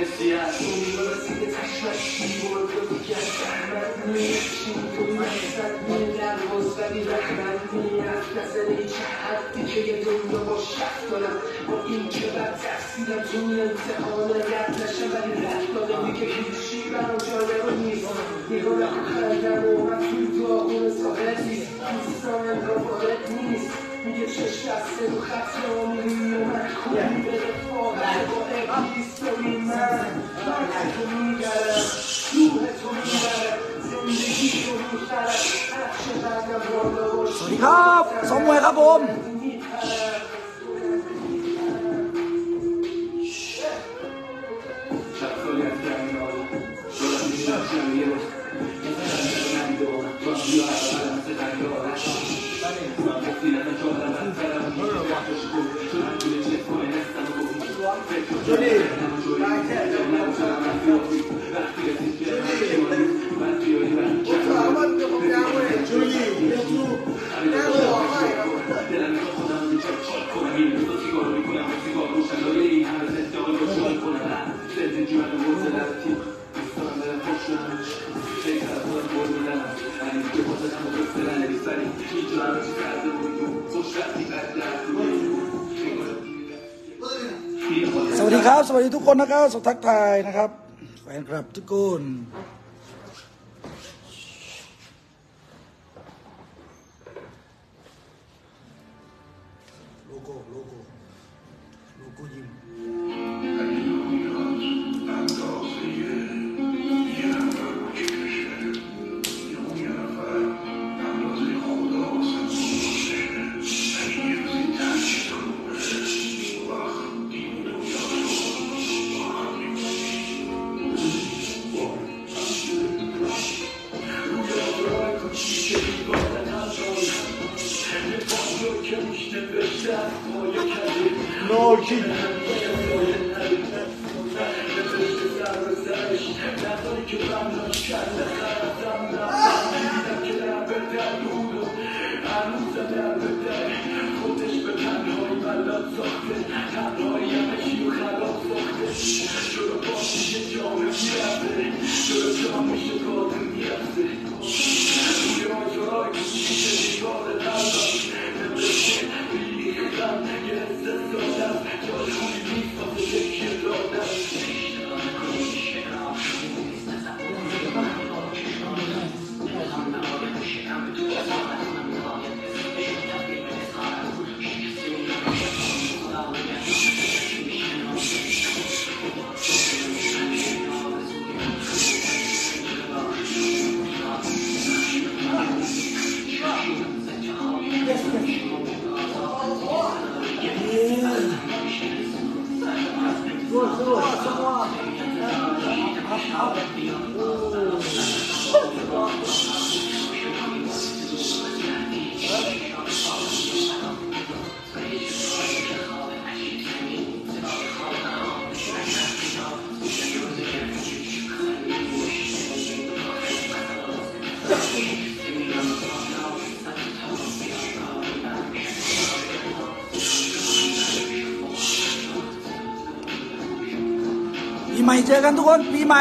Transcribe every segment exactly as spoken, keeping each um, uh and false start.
میگه چشم دسته رو خط را میری و من کنی به رفاقت با اقلیستوی من من تو میگرم روح تو میبرم زندگی تو میخرم نقش قدم بالا باش สวัสดีครับสมมวยครับผมสวัสดีครับสวัสดีทุกคนนะครับสวัสดีทักทายนะครับแฟนคลับทุกคนโลโก้โลโก้โลโก้ยิมโลคิปีใหม่เจอกันทุกคนปีใหม่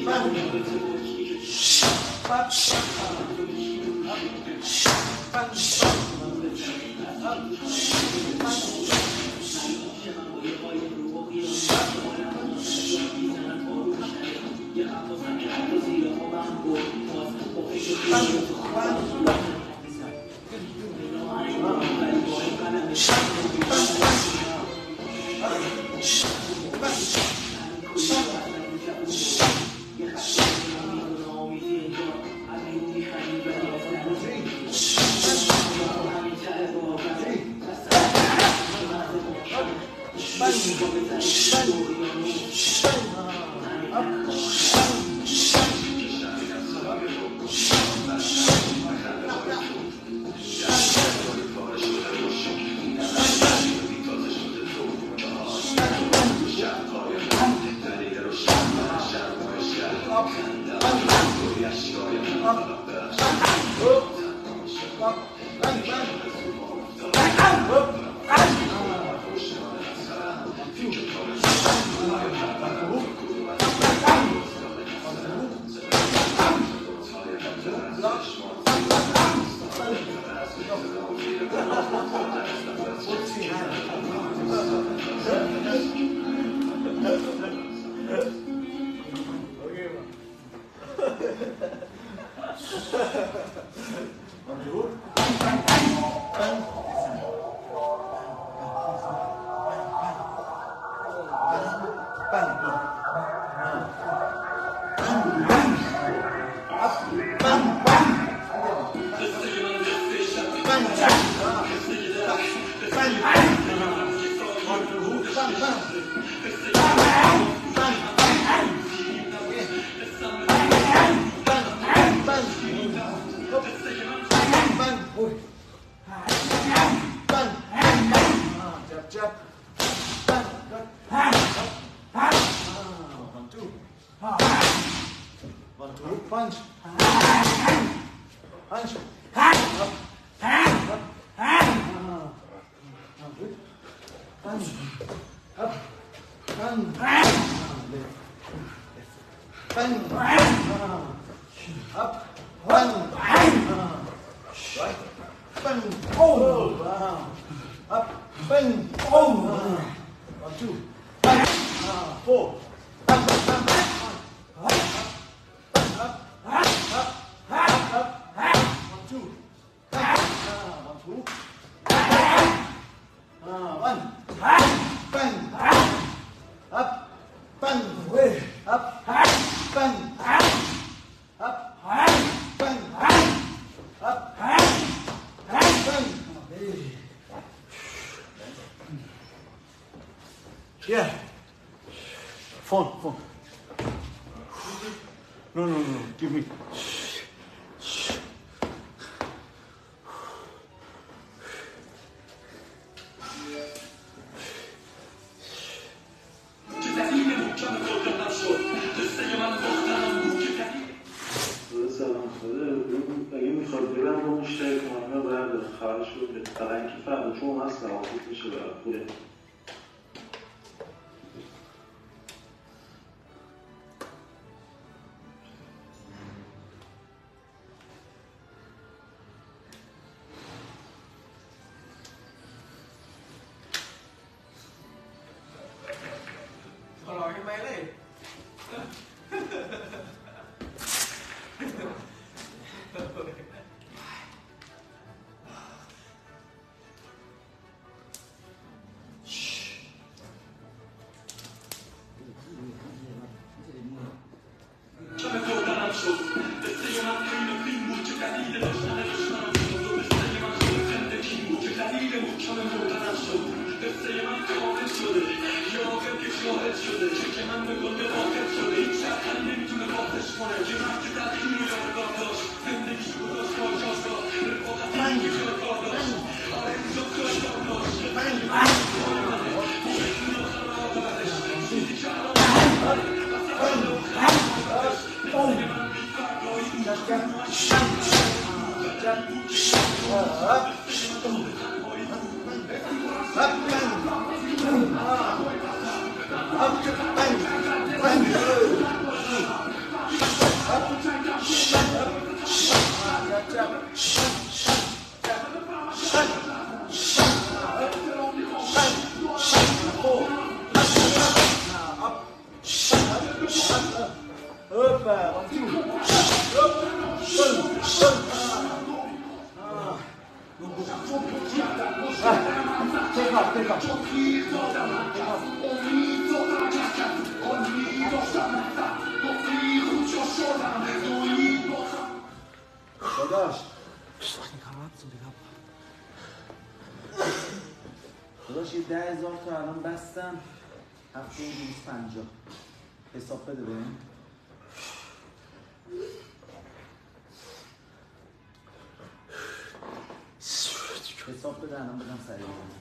Yeah. Phone, phone. No, no, no. Give me. اگه میخواد برم با مشتری کنم باید خواهد شد فقط اینکه فردا چون هست نوافید میشه برای خوده Kalau ini main lagi. داداش سوری خبر سوری خبر داداش یه ده هزار تا الان بستم هفته و دویست پنجاه حساب بده ببین حساب بده الان بدم سریع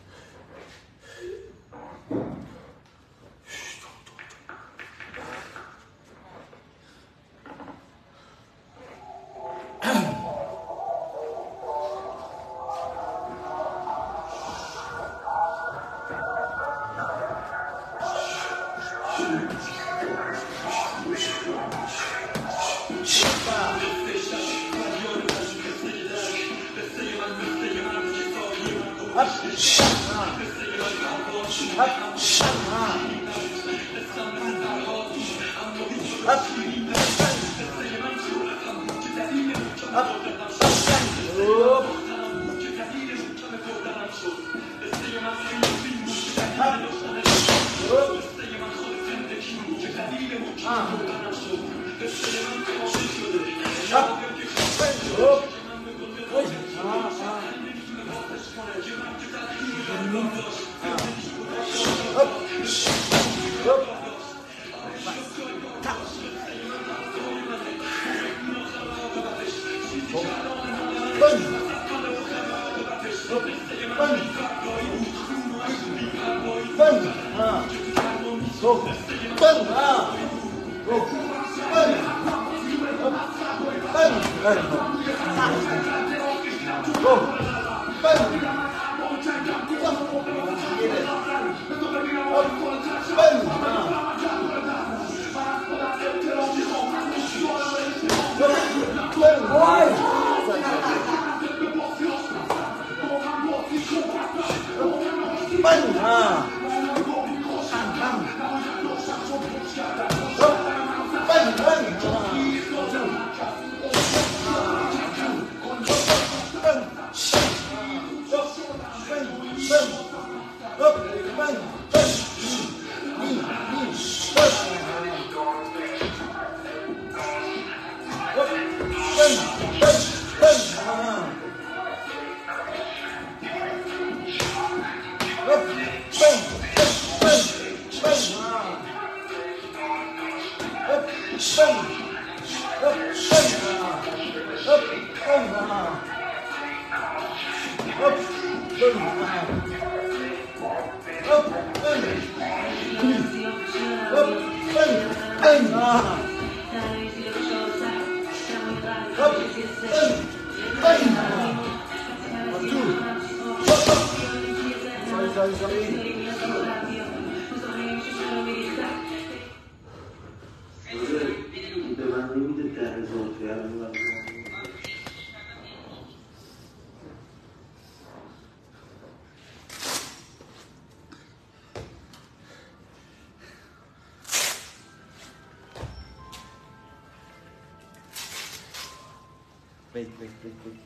Wait, wait, wait, wait.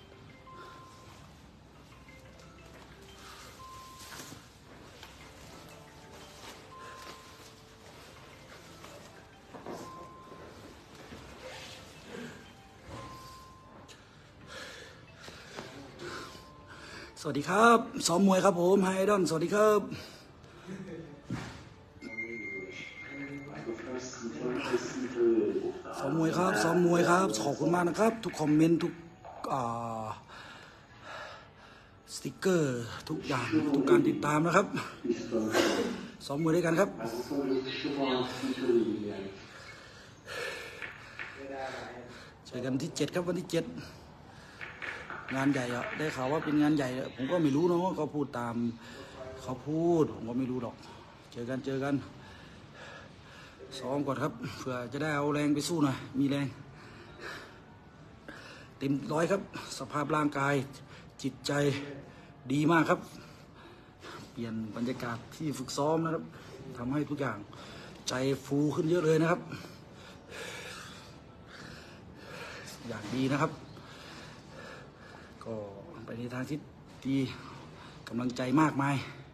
สวัสดีครับซ้อมมวยครับผมไฮดอนสวัสดีครับซ้อมมวยครับซ้อมมวยครับขอบคุณมากนะครับทุกคอมเมนต์ทุกสติ๊กเกอร์ทุกอย่างทุกการติดตามนะครับซ้อมมวยด้วยกันครับเจอกันที่เจ็ดครับวันที่เจ็ดงานใหญ่อะได้ข่าวว่าเป็นงานใหญ่ผมก็ไม่รู้เนาะก็พูดตามเขาพูดผมก็ไม่รู้หรอกเจอกันเจอกันซ้อมก่อนครับเผื่อจะได้เอาแรงไปสู้หน่อยมีแรงเต็มร้อยครับสภาพร่างกายจิตใจดีมากครับเปลี่ยนบรรยากาศที่ฝึกซ้อมนะครับทำให้ทุกอย่างใจฟูขึ้นเยอะเลยนะครับอย่างดีนะครับก็ไปในทางที่ดีกำลังใจมากมาย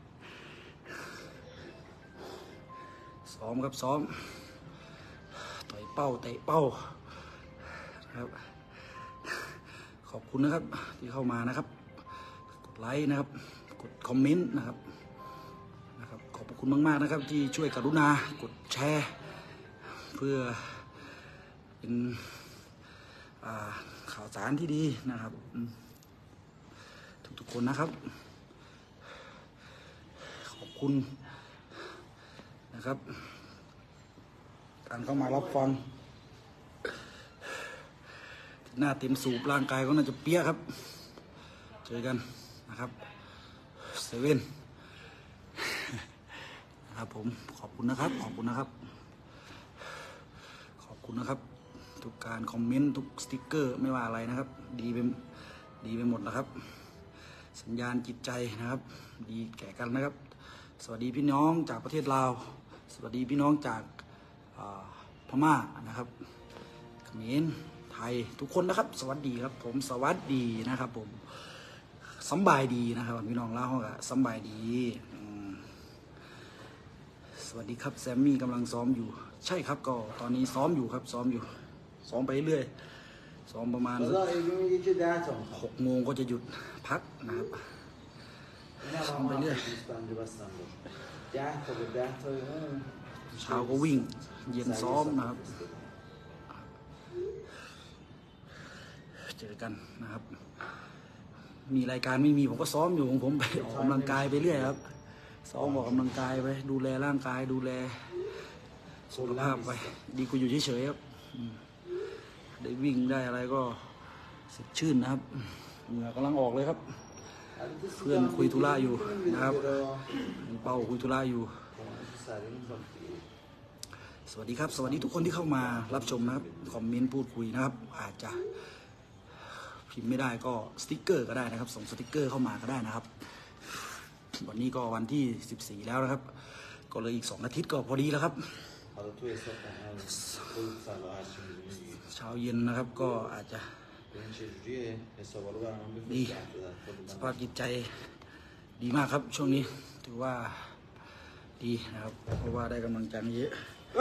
ซ้อมครับซ้อมต่อยเป้าเตะเป้านะครับขอบคุณนะครับที่เข้ามานะครับกดไลค์นะครับกดคอมเมนต์นะครับนะครับขอบคุณมากๆนะครับที่ช่วยกรุณากดแชร์เพื่อเป็นข่าวสารที่ดีนะครับทุกๆคนนะครับขอบคุณนะครับการเข้ามารับฟังหน้าเต็มสูบร่างกายก็น่าจะเปี้ยครับเจอกันนะครับเซเว่นนะครับผมขอบคุณนะครับขอบคุณนะครับขอบคุณนะครับทุกการคอมเมนต์ทุกสติ๊กเกอร์ไม่ว่าอะไรนะครับดีไปดีไปหมดนะครับสัญญาณจิตใจนะครับดีแก่กันนะครับสวัสดีพี่น้องจากประเทศลาวสวัสดีพี่น้องจากพม่านะครับเขมรไทยทุกคนนะครับสวัสดีครับผมสวัสดีนะครับผมสบายดีนะครับพี่น้องลาวก็สบายดีสวัสดีครับแซมมี่กำลังซ้อมอยู่ใช่ครับก็ตอนนี้ซ้อมอยู่ครับซ้อมอยู่ซ้อมไปเรื่อยซ้อมประมาณหกโมงก็จะหยุดพักนะครับซ้อมไปเรื่อยเช้าก็วิ่งเย็นซ้อมนะครับเจอกันนะครับมีรายการไม่มีผมก็ซ้อมอยู่ของผมไปออกกำลังกายไปเรื่อยครับซ้อมออกกำลังกายไปดูแลร่างกายดูแลสุขภาพไปดีกว่าอยู่เฉยๆครับได้วิ่งได้อะไรก็สดชื่นนะครับเหงื่อกำลังออกเลยครับเพื่อนคุยธุระอยู่นะครับเป้าคุยธุระอยู่สวัสดีครับสวัสดีทุกคนที่เข้ามารับชมนะครับคอมเมนต์พูดคุยนะครับอาจจะพิมพ์ไม่ได้ก็สติ๊กเกอร์ก็ได้นะครับส่งสติ๊กเกอร์เข้ามาก็ได้นะครับวันนี้ก็วันที่สิบสี่แล้วนะครับก็เลยอีกสองอาทิตย์ก็พอดีแล้วครับเช้าเย็นนะครับก็อาจจะดีสภาพจิตใจดีมากครับช่วงนี้ถือว่าดีนะครับเพราะว่าได้กำลังใจเยอะไป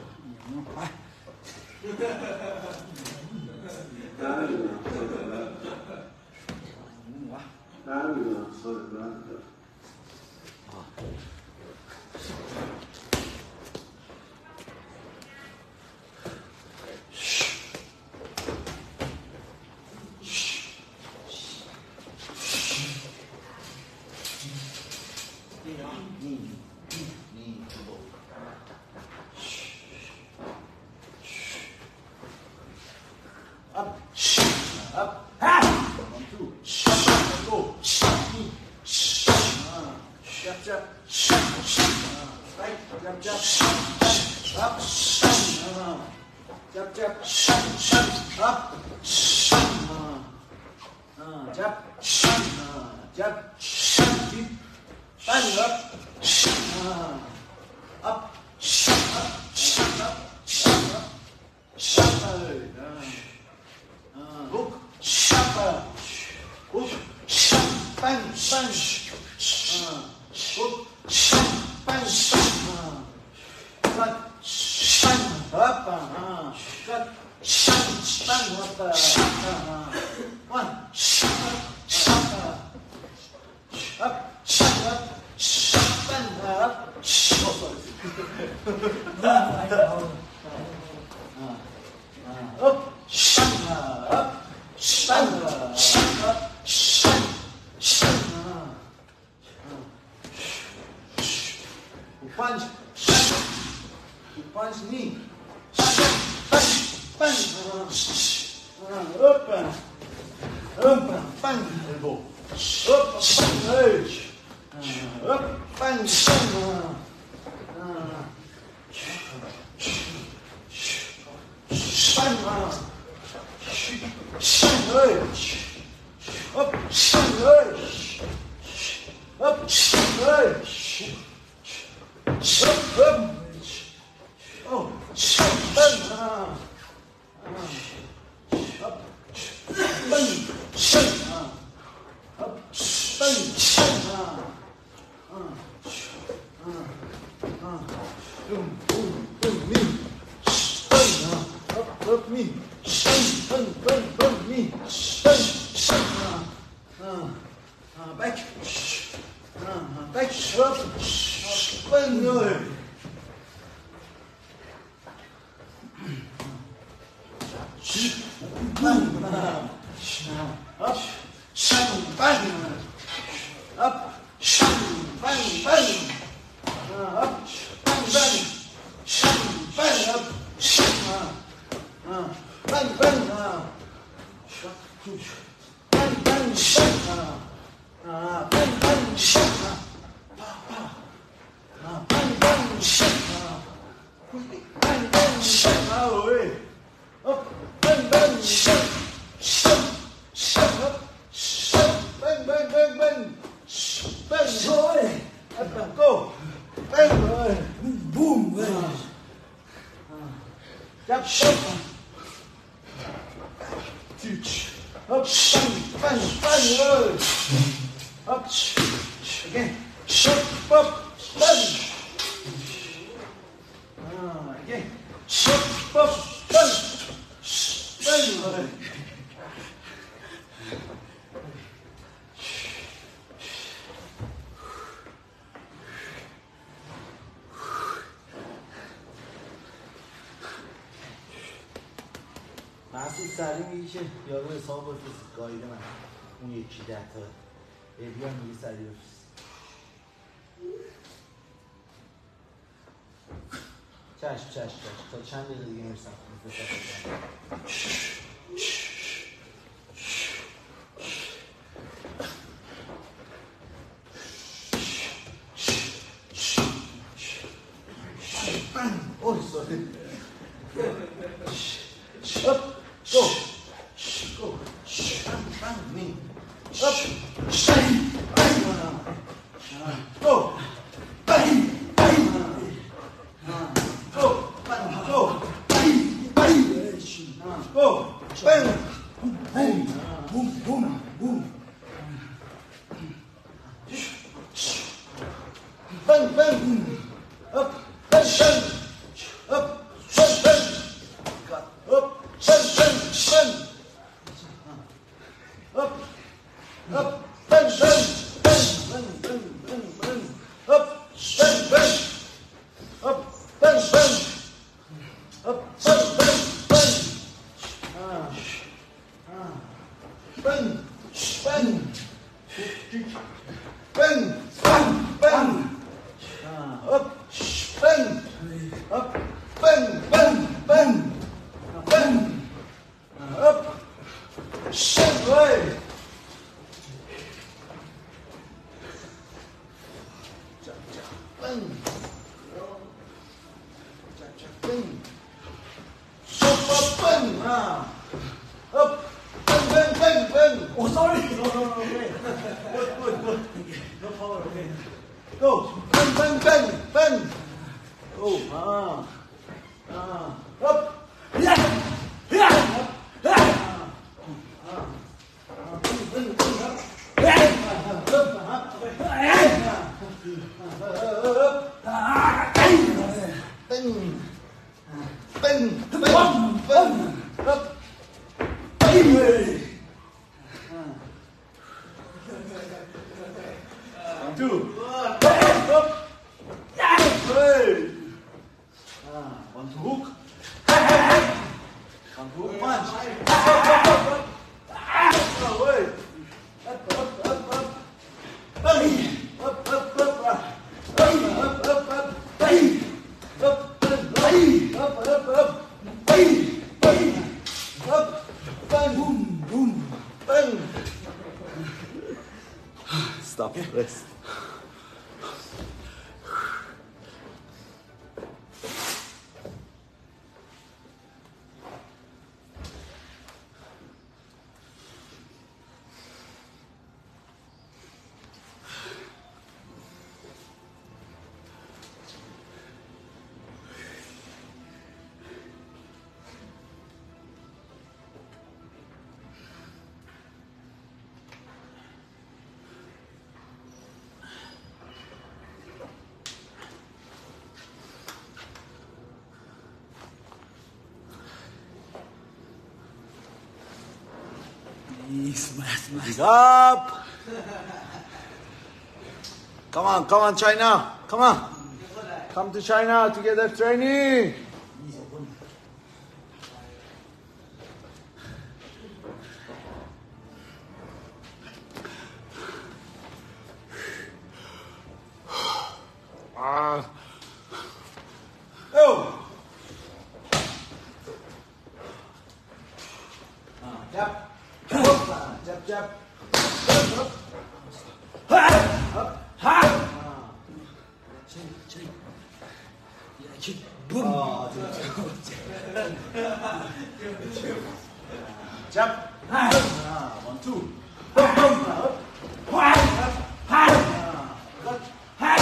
Punch, punch knee, punch, punch, up, up, punch, elbow, up, punch, up, punch, up, up, up, Up, up. Oh, up, up. up me. Bang, bang, bang, bang, me. Bang. Uh, uh, uh, back. Uh, uh, back, up. Uh, bang, rồi. Bang, uh, up. Bang, bang. Up. Bang, bang. Uh, up. Bang, bang. Bang, up. Uh, uh, bang, bang. Uh, bang, bang, bang. Uh, uh, bang, bang. Uh, pow, pow. Uh, bang, bang. Uh, bang, bang. Uh, ơi. Up. Bang, bang. Up. Bang, bang, bang, bang. Bang, rồi. Up, go. Bang, rồi. Boom, rồi. Up, up. Up, bang, bang, bang, rồi. Up. Again. Up, up, bang. Ah, again. Up, up, bang. Bang, rồi. محسوس سری میگی که یارو حساب بفرست گایده من اون یکی ده تا ابی هم میگی سری بفرست چشم چشم چشم تا چند دقیقه دیگه میرسم اوه سوری up, go, go, bang, bang, me, up, bang, bang, uh, go, bang, bang, uh, go, bang, go, bang, bang, uh, go, bang, boom, boom, boom, boom, bang, bang, up, bang, bang, up, bang, bang. Up, bang, bang, bang. Up, up, bang, bang, bang, bang, bang, bang, bang. Up, bang, bang. Up, bang, bang. Up, bang, bang, bang. Ah, ah. Bang, bang. Bang, bang, bang. Ah, up, bang. Up, bang, bang, bang. Bang, up, shit, right. Bang, bang, up, up, bang, ah, up, bang, bang, bang, bang. Oh, sorry. No, no, no, okay. Good, good, good. No power, okay. Go, bang, bang, bang, bang. Oh, ah, ah, up. Yeah! Yeah! Yeah! One to hook. One to hook punch. Up, up, up, up. Oh, wait. Up, up, up, up. Up, up, up, up. Up, up, up. Up, up, up. Up, up, up. Up, bang, boom, boom, bang. Stop, rest. smash smash up come on come on China come on come to China to get that training ah oh jab jab jab up ha chin chin yeah chin boom jab ha one two boom boom ha ha ha ha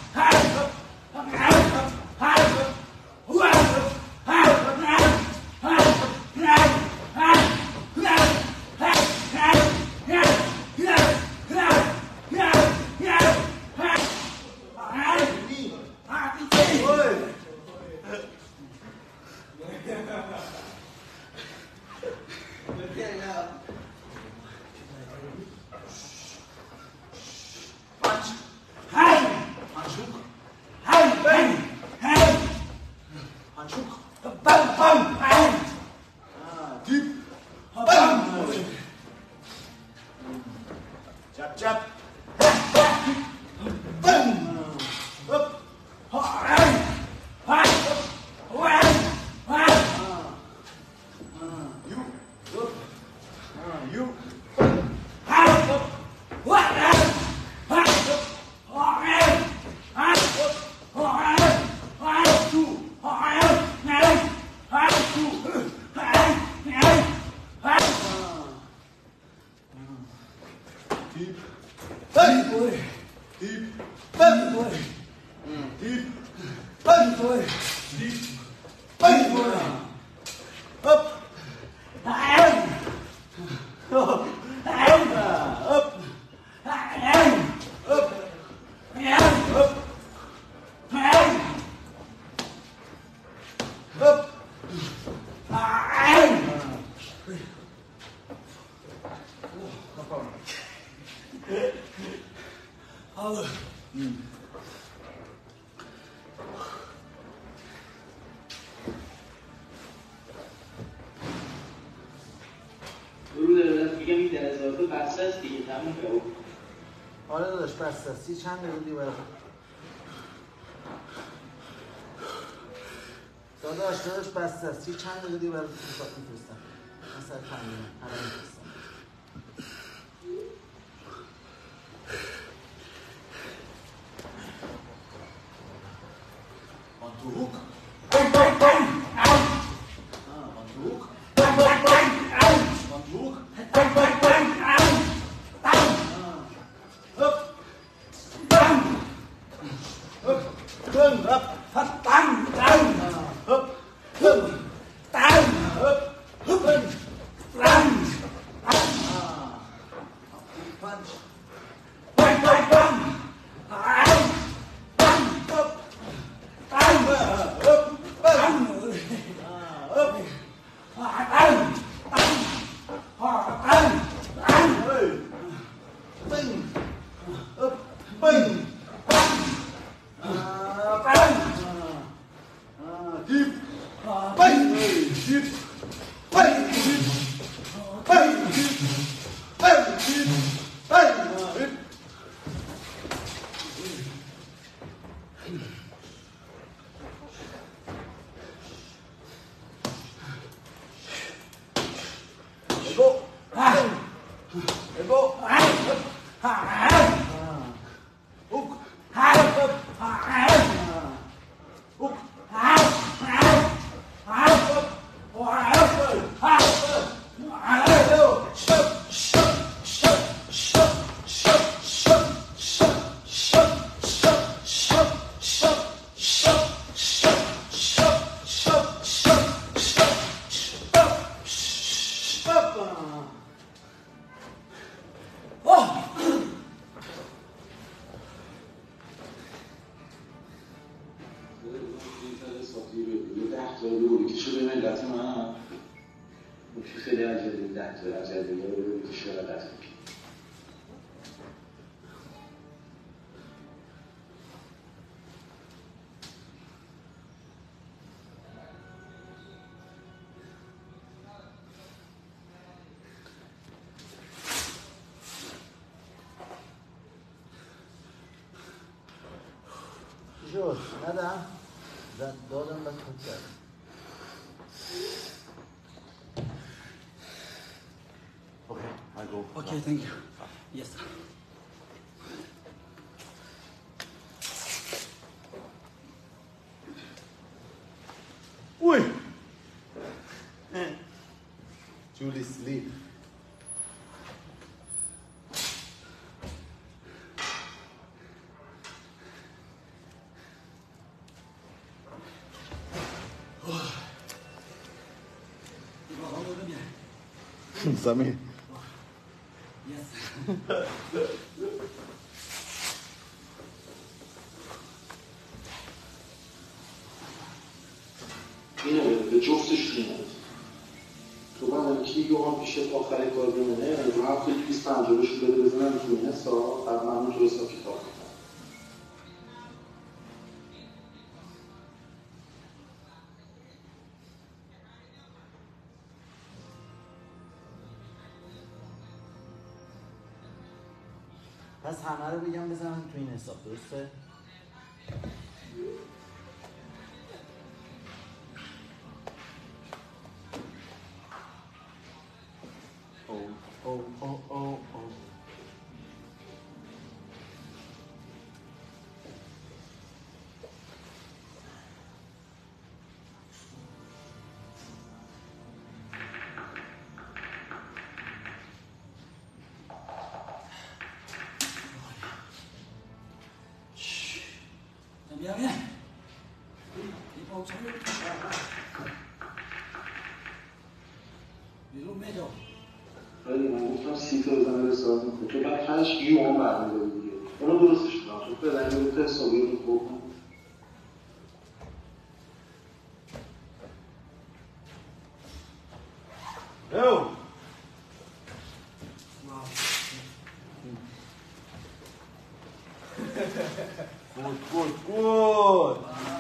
آره داداش بسته است سی چند دقیقه برای داداش داداش بسته است سی چند دقیقه برای میفرستم من سر تمرین همه میفرستم on to hook bang bang bang out ah on to hook bang bang bang out on to hook bang bang bang out down up down up turn up down down up turn down up turn down ah punch bang bang bang out down up down up down up down down down bing up bing bang bang deep bang deep bang deep bang deep bang deep bang deep go go hook hook خیلی عجله ده عجله رو ببینید که چقدر دست میکنه. شد ندم دادم بس خود کردم. Okay, I go. Okay, thank you. Yes. Ui! Julie sleep. Sammy. Yes. اینو به جفتش میاد. تو بعد کلیگو هم پیش آخر کار بمونه رو هفته دویست و پنجاه رو بده بزنم تو این حساب بعد من تو حساب کتاب کنم. پس همه رو بگم بزنم تو این حساب درسته؟ Oh, oh, oh, oh, oh. Bien, bien. Il faut que بیرون میدو. ولی من گفتم سی تا بزنه به حساب میکنه تو بعد پنج یو هم برمیداری دیگه اونو درستش کنم تو فعلا یه تا حسابی رو بکن. No! Good, good, good!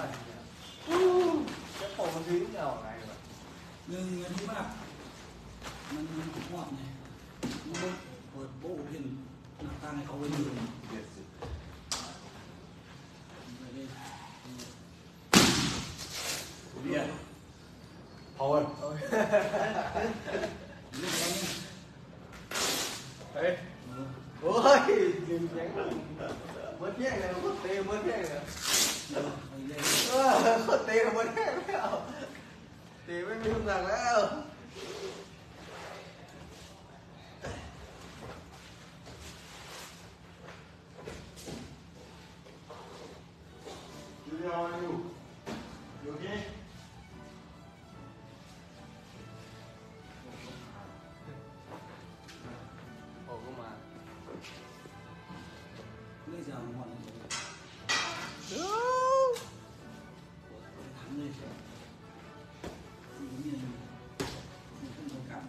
จะโผล่มาทิ้งเอาไงวะหนึ่งเงินที่มากมันมันถูกมอบไงมันเปิดโบ้เพ่นหน้าต่างให้เขาไว้ดู Yes. Yeah. Power. เฮ้ยโอ้ยยิงแข็งมันแย่งเลยมันเตะมันแย่งเลยเออเขาเตะมันแย่งแล้วเตะไม่มีทุนหนักแล้ว Julia, how are you? You okay? ออกมาไม่จะเอาหมดเลยทำเลยสีเมียนสีขึ้นตรงกลาง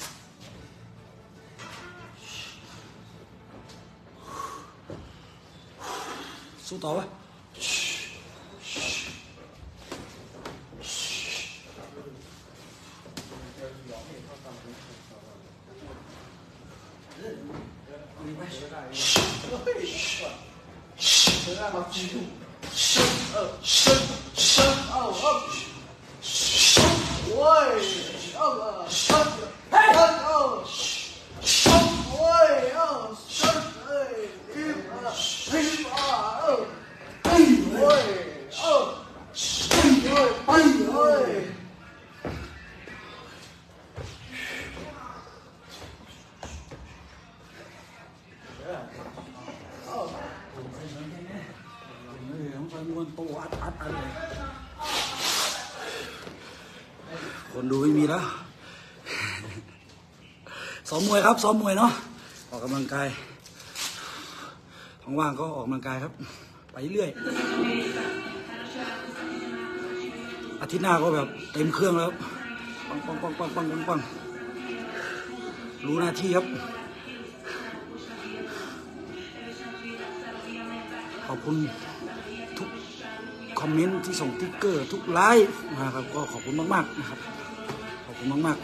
สู้ต่อวะคนดูไม่มีแล้วซ้อมมวยครับซ้อมมวยเนาะออกกำลังกายท้องว่างก็ออกกำลังกายครับไปเรื่อยอาทิตย์หน้าก็แบบเต็มเครื่องแล้วปังปังปังปังปังปังปังรู้หน้าที่ครับขอบคุณทุกคอมเมนต์ที่ส่งติ๊กเกอร์ทุกไลค์นะครับก็ขอบคุณมากๆนะครับขอบคุณมากๆ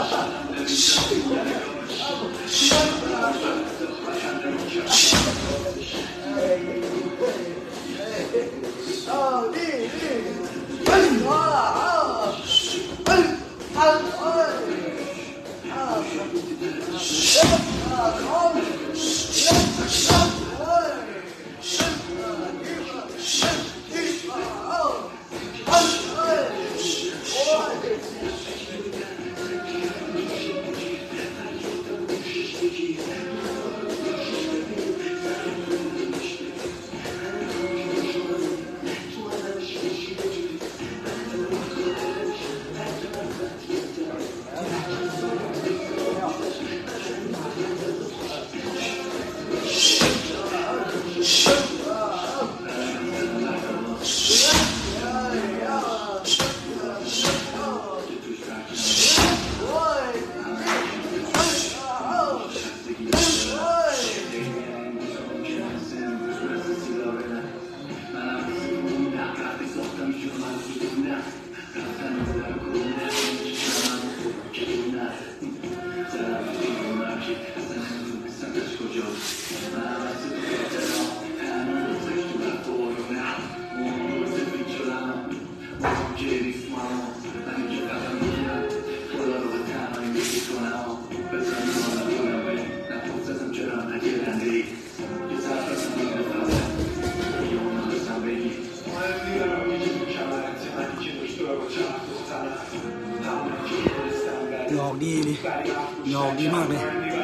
หยอกดีดิหยอกดีมากเลย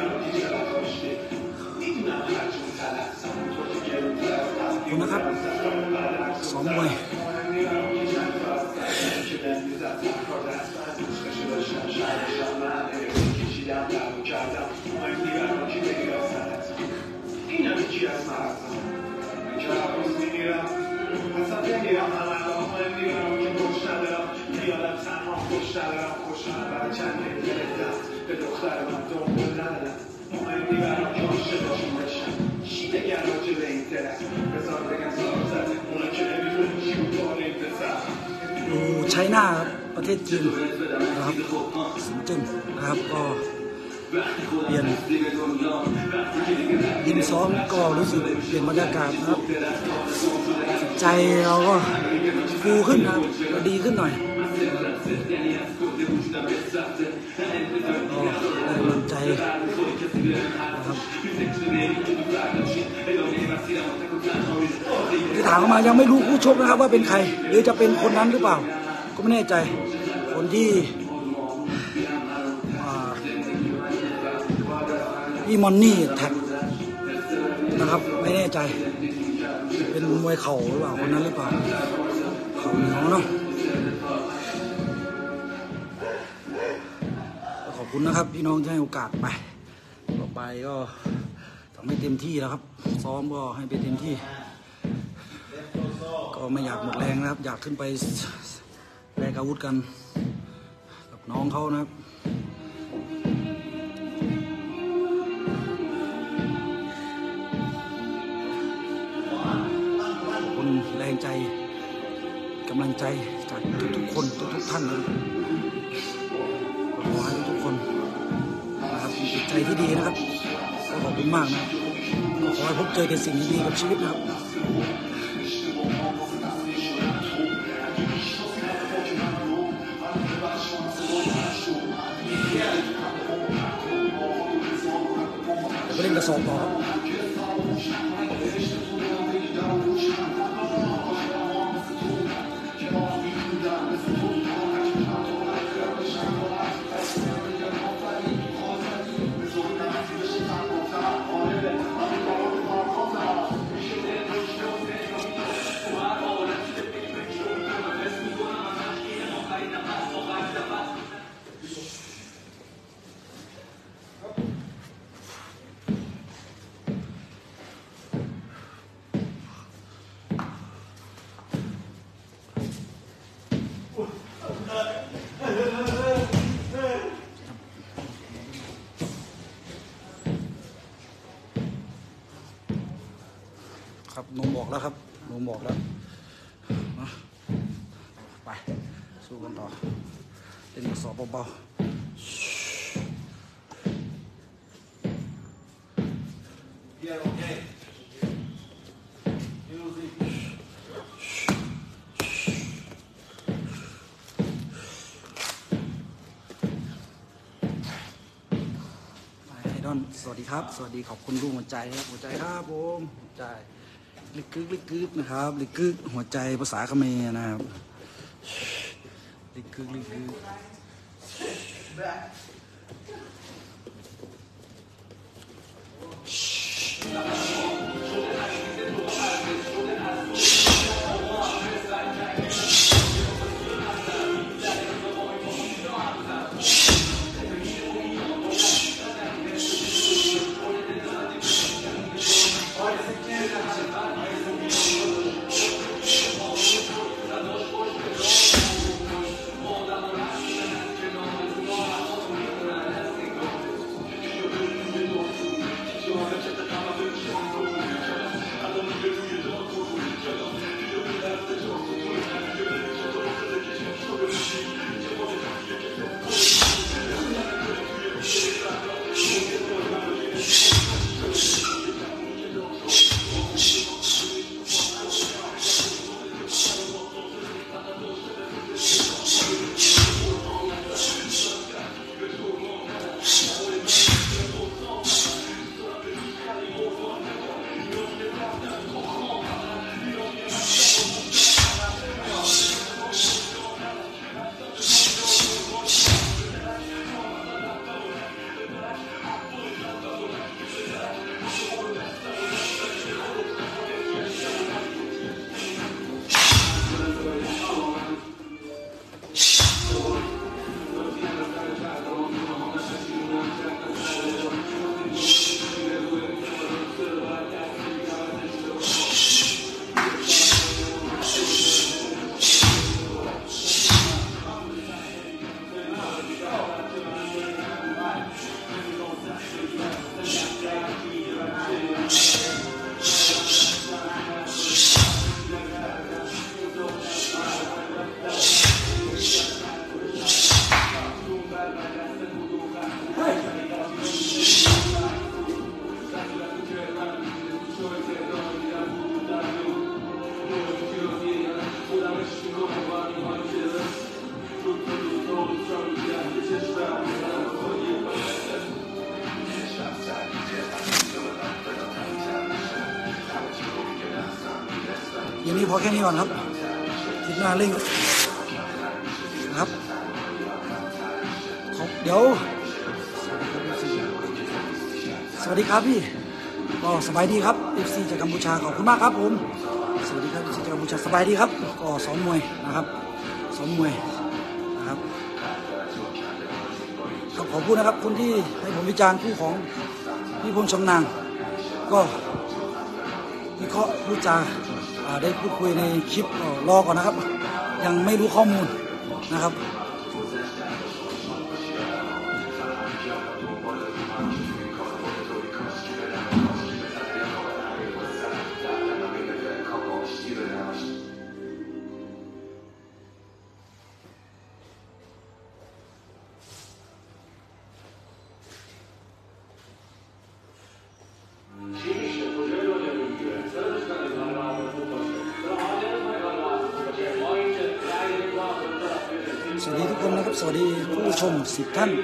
คุณนะครับสองมวยดูไชน่าประเทศจีนนะครับสินเจิ้นนะครับก็เปลี่ยนยิมซ้อมก็รู้สึกเปลี่ยนบรรยากาศนะครับใจเราก็ฟูขึ้นนะครับก็ดีขึ้นหน่อยก็ได้กำลังใจนะครับที่ถามมายังไม่รู้ผู้ชกนะครับว่าเป็นใครหรือจะเป็นคนนั้นหรือเปล่าก็ไม่แน่ใจคนที่พี่มอนนี่แท็กนะครับไม่แน่ใจเป็นมวยเข่าหรือเปล่าคนนั้นหรือเปล่าเข่าเหนียวเนาะขอบคุณนะครับพี่น้องที่ให้โอกาสไปต่อไปก็ทำให้เต็มที่แล้วครับซ้อมก็ให้ไปเต็มที่ก็ไม่อยากหมดแรงนะครับอยากขึ้นไปแลกอาวุธกันกับน้องเขานะครับคนแรงใจกำลังใจจากทุกๆคนทุกๆท่านนะขอให้ทุกๆคนนะครับมีจิตใจที่ดีนะครับก็ขอบคุณมากนะก็ขอให้พบเจอแต่สิ่งดีๆกับชีวิตนะครับเล่นกระสอบต่อครับนมบอกแล้วครับนมบอกแล้วนะไปสู้กันต่อเล่นกระสอบเบาๆอนสวัสดีครับสวัสดีขอบคุณลูกหัวใจครับหัวใจครับผมหัวใจลิกกึกลิกกึกนะครับลิกกึกหัวใจภาษาเขมรนะครับลิกกึกลิกกึกอย่างนี้พอแค่นี้ก่อนครับทิศหน้าเร่งนะครับเดี๋ยวสวัสดีครับพี่ก็สบายดีครับ เอฟ ซี จากกัมพูชาขอบคุณมากครับผมสวัสดีครับ เอฟ ซี จากกัมพูชาสบายดีครับก็ซ้อมมวยนะครับซ้อมมวยนะครับขอบคุณนะครับคนที่ให้ผมวิจารณ์คู่ของพี่พลชำนางก็วิเคราะห์พูดจาได้พูดคุยในคลิปรอก่อนนะครับยังไม่รู้ข้อมูลนะครับสวัสดีทุกคนนะครับสวัสดีผู้ชมสิบท่าน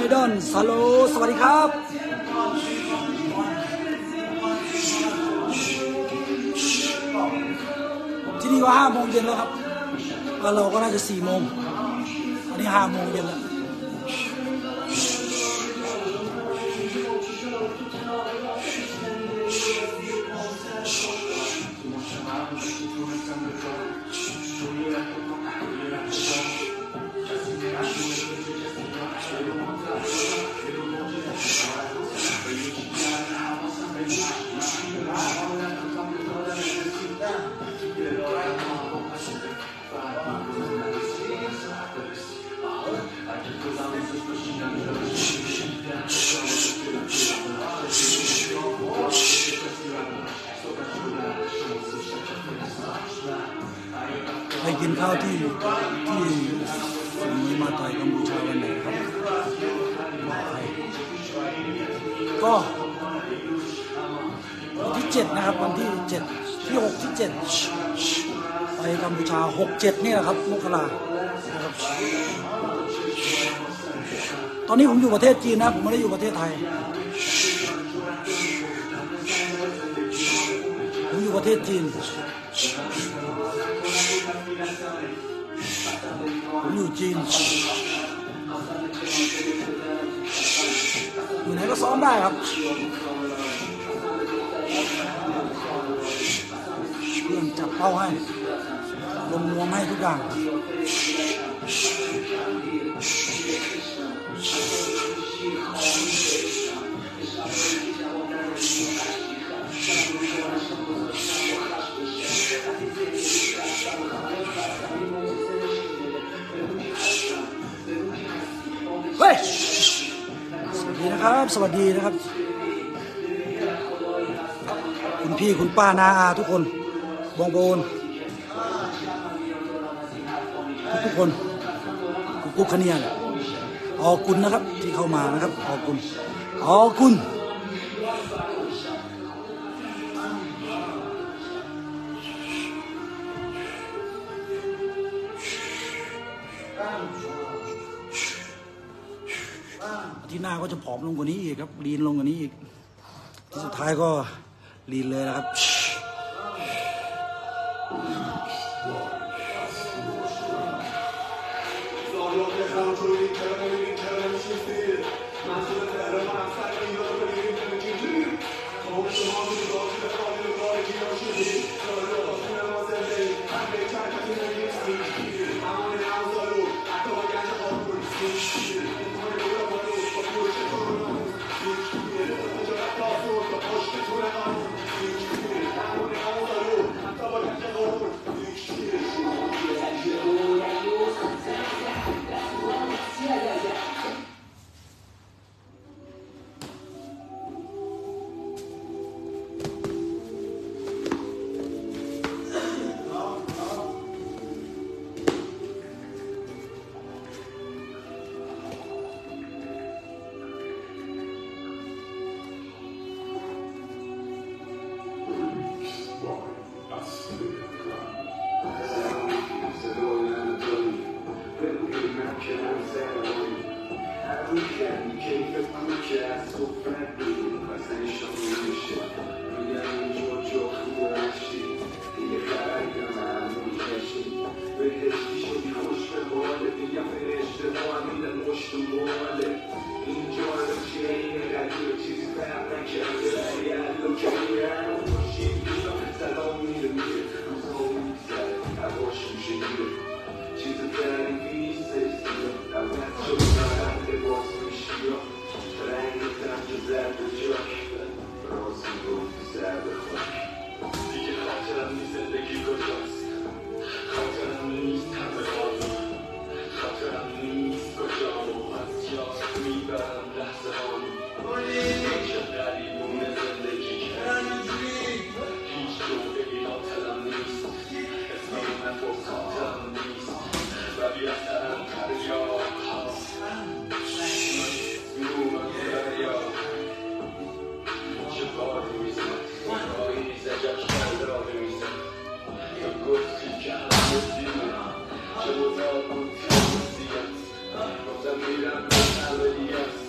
ดอนฮัลโหลสวัสดีครับที่นี่ก็ห้าโมงเย็นแล้วครับแล้วเราก็น่าจะสี่โมงอันนี้ห้าโมงเย็นแล้วไปกินข้าวที่ที่สมุยมาต่อยกัมพูชาวันไหนครับก็วันที่เจ็ดนะครับวันที่เจ็ดที่หกที่เจ็ดไปกัมพูชาหกเจ็ดนี่แหละครับมกรานะครับตอนนี้ผมอยู่ประเทศจีนนะผมไม่ได้อยู่ประเทศไทยผมอยู่ประเทศจีนผมอยู่จีนอยู่ไหนก็ซ้อมได้ครับเรื่องจับเป้าให้ลงนวมให้ทุกอย่างเฮ้ยสวัสดีนะครับสวัสดีนะครับคุณพี่คุณป้านาอาทุกคนบองโบนทุกคนกุ๊กกุ๊กขเนียนออกุลนะครับที่เข้ามานะครับออกุลออกุลที่หน้าก็จะผอมลงกว่านี้อีกครับลีนลงกว่านี้อีกที่สุดท้ายก็ลีนเลยนะครับ Mira,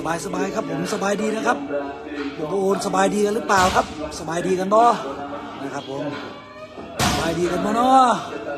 บายสบายครับผมสบายดีนะครับโอ้โหสบายดีกันหรือเปล่าครับสบายดีกันบ่นะครับผมสบายดีกันบ่เนาะ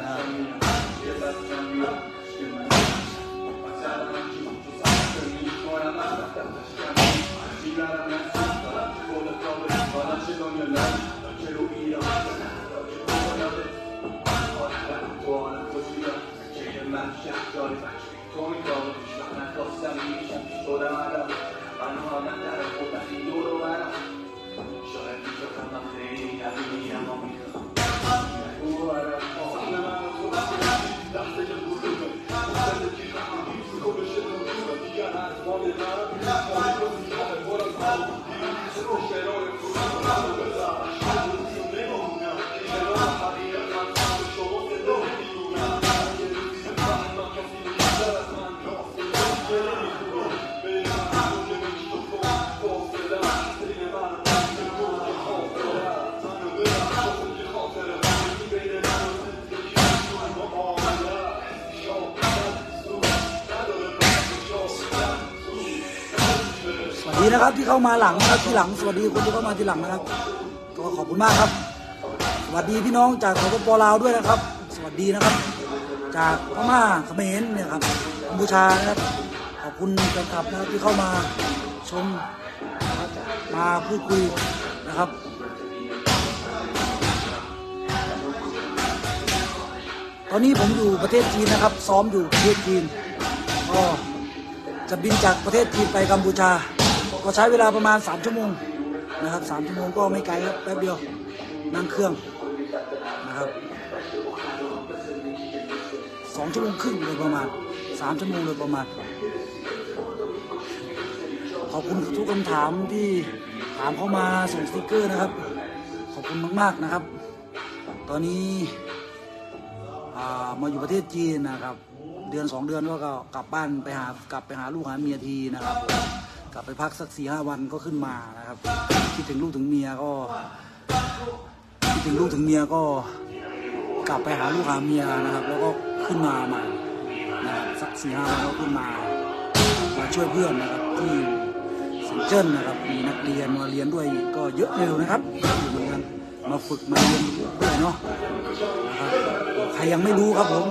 ดีนะครับที่เข้ามาหลังนะครับที่หลังสวัสดีคนที่เข้ามาที่หลังนะครับก็ขอบคุณมากครับสวัสดีพี่น้องจากสปป.ลาวด้วยนะครับสวัสดีนะครับจากพม่าเขมรเนี่ยครับกัมพูชานะครับขอบคุณแฟนคลับนะครับที่เข้ามาชมมาพูดคุยนะครับตอนนี้ผมอยู่ประเทศจีนนะครับซ้อมอยู่ประเทศจีนก็จะบินจากประเทศจีนไปกัมพูชาก็ใช้เวลาประมาณสามชั่วโมงนะครับสามชั่วโมงก็ไม่ไกลครับแป๊บเดียวนั่งเครื่องนะครับสองชั่วโมงครึ่งเลยประมาณสามชั่วโมงเลยประมาณขอบคุณทุกคำถามที่ถามเข้ามาส่งสติกเกอร์นะครับขอบคุณมากๆนะครับตอนนี้มาอยู่ประเทศจีนนะครับเดือนสองเดือนก็กลับบ้านไปหากลับไปหาลูกหาเมียทีนะครับกลับไปพักสักสี่ห้าวันก็ขึ้นมานะครับคิดถึงลูกถึงเมียก็คิดถึงลูกถึงเมียก็กลับไปหาลูกหาเมียนะครับแล้วก็ขึ้นมาใหม่นะครับสักสี่ห้าวันก็ขึ้นมามาช่วยเพื่อนนะครับที่สิงเจิ้นนะครับมีนักเรียนมาเรียนด้วยก็เยอะเร็วนะครับเหมือนกันมาฝึกมาเรียนด้วยเนาะนะครับใครยังไม่รู้ครับผม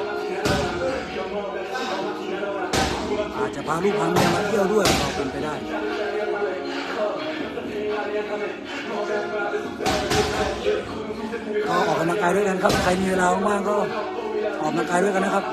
อาจจะพาลูกพาเมียมาเที่ยวด้วยก็เป็นไปได้ก็ออกกำลังกายด้วยกันครับใครมีเวลาว่างๆก็ออกกำลังกายด้วยกันนะครับ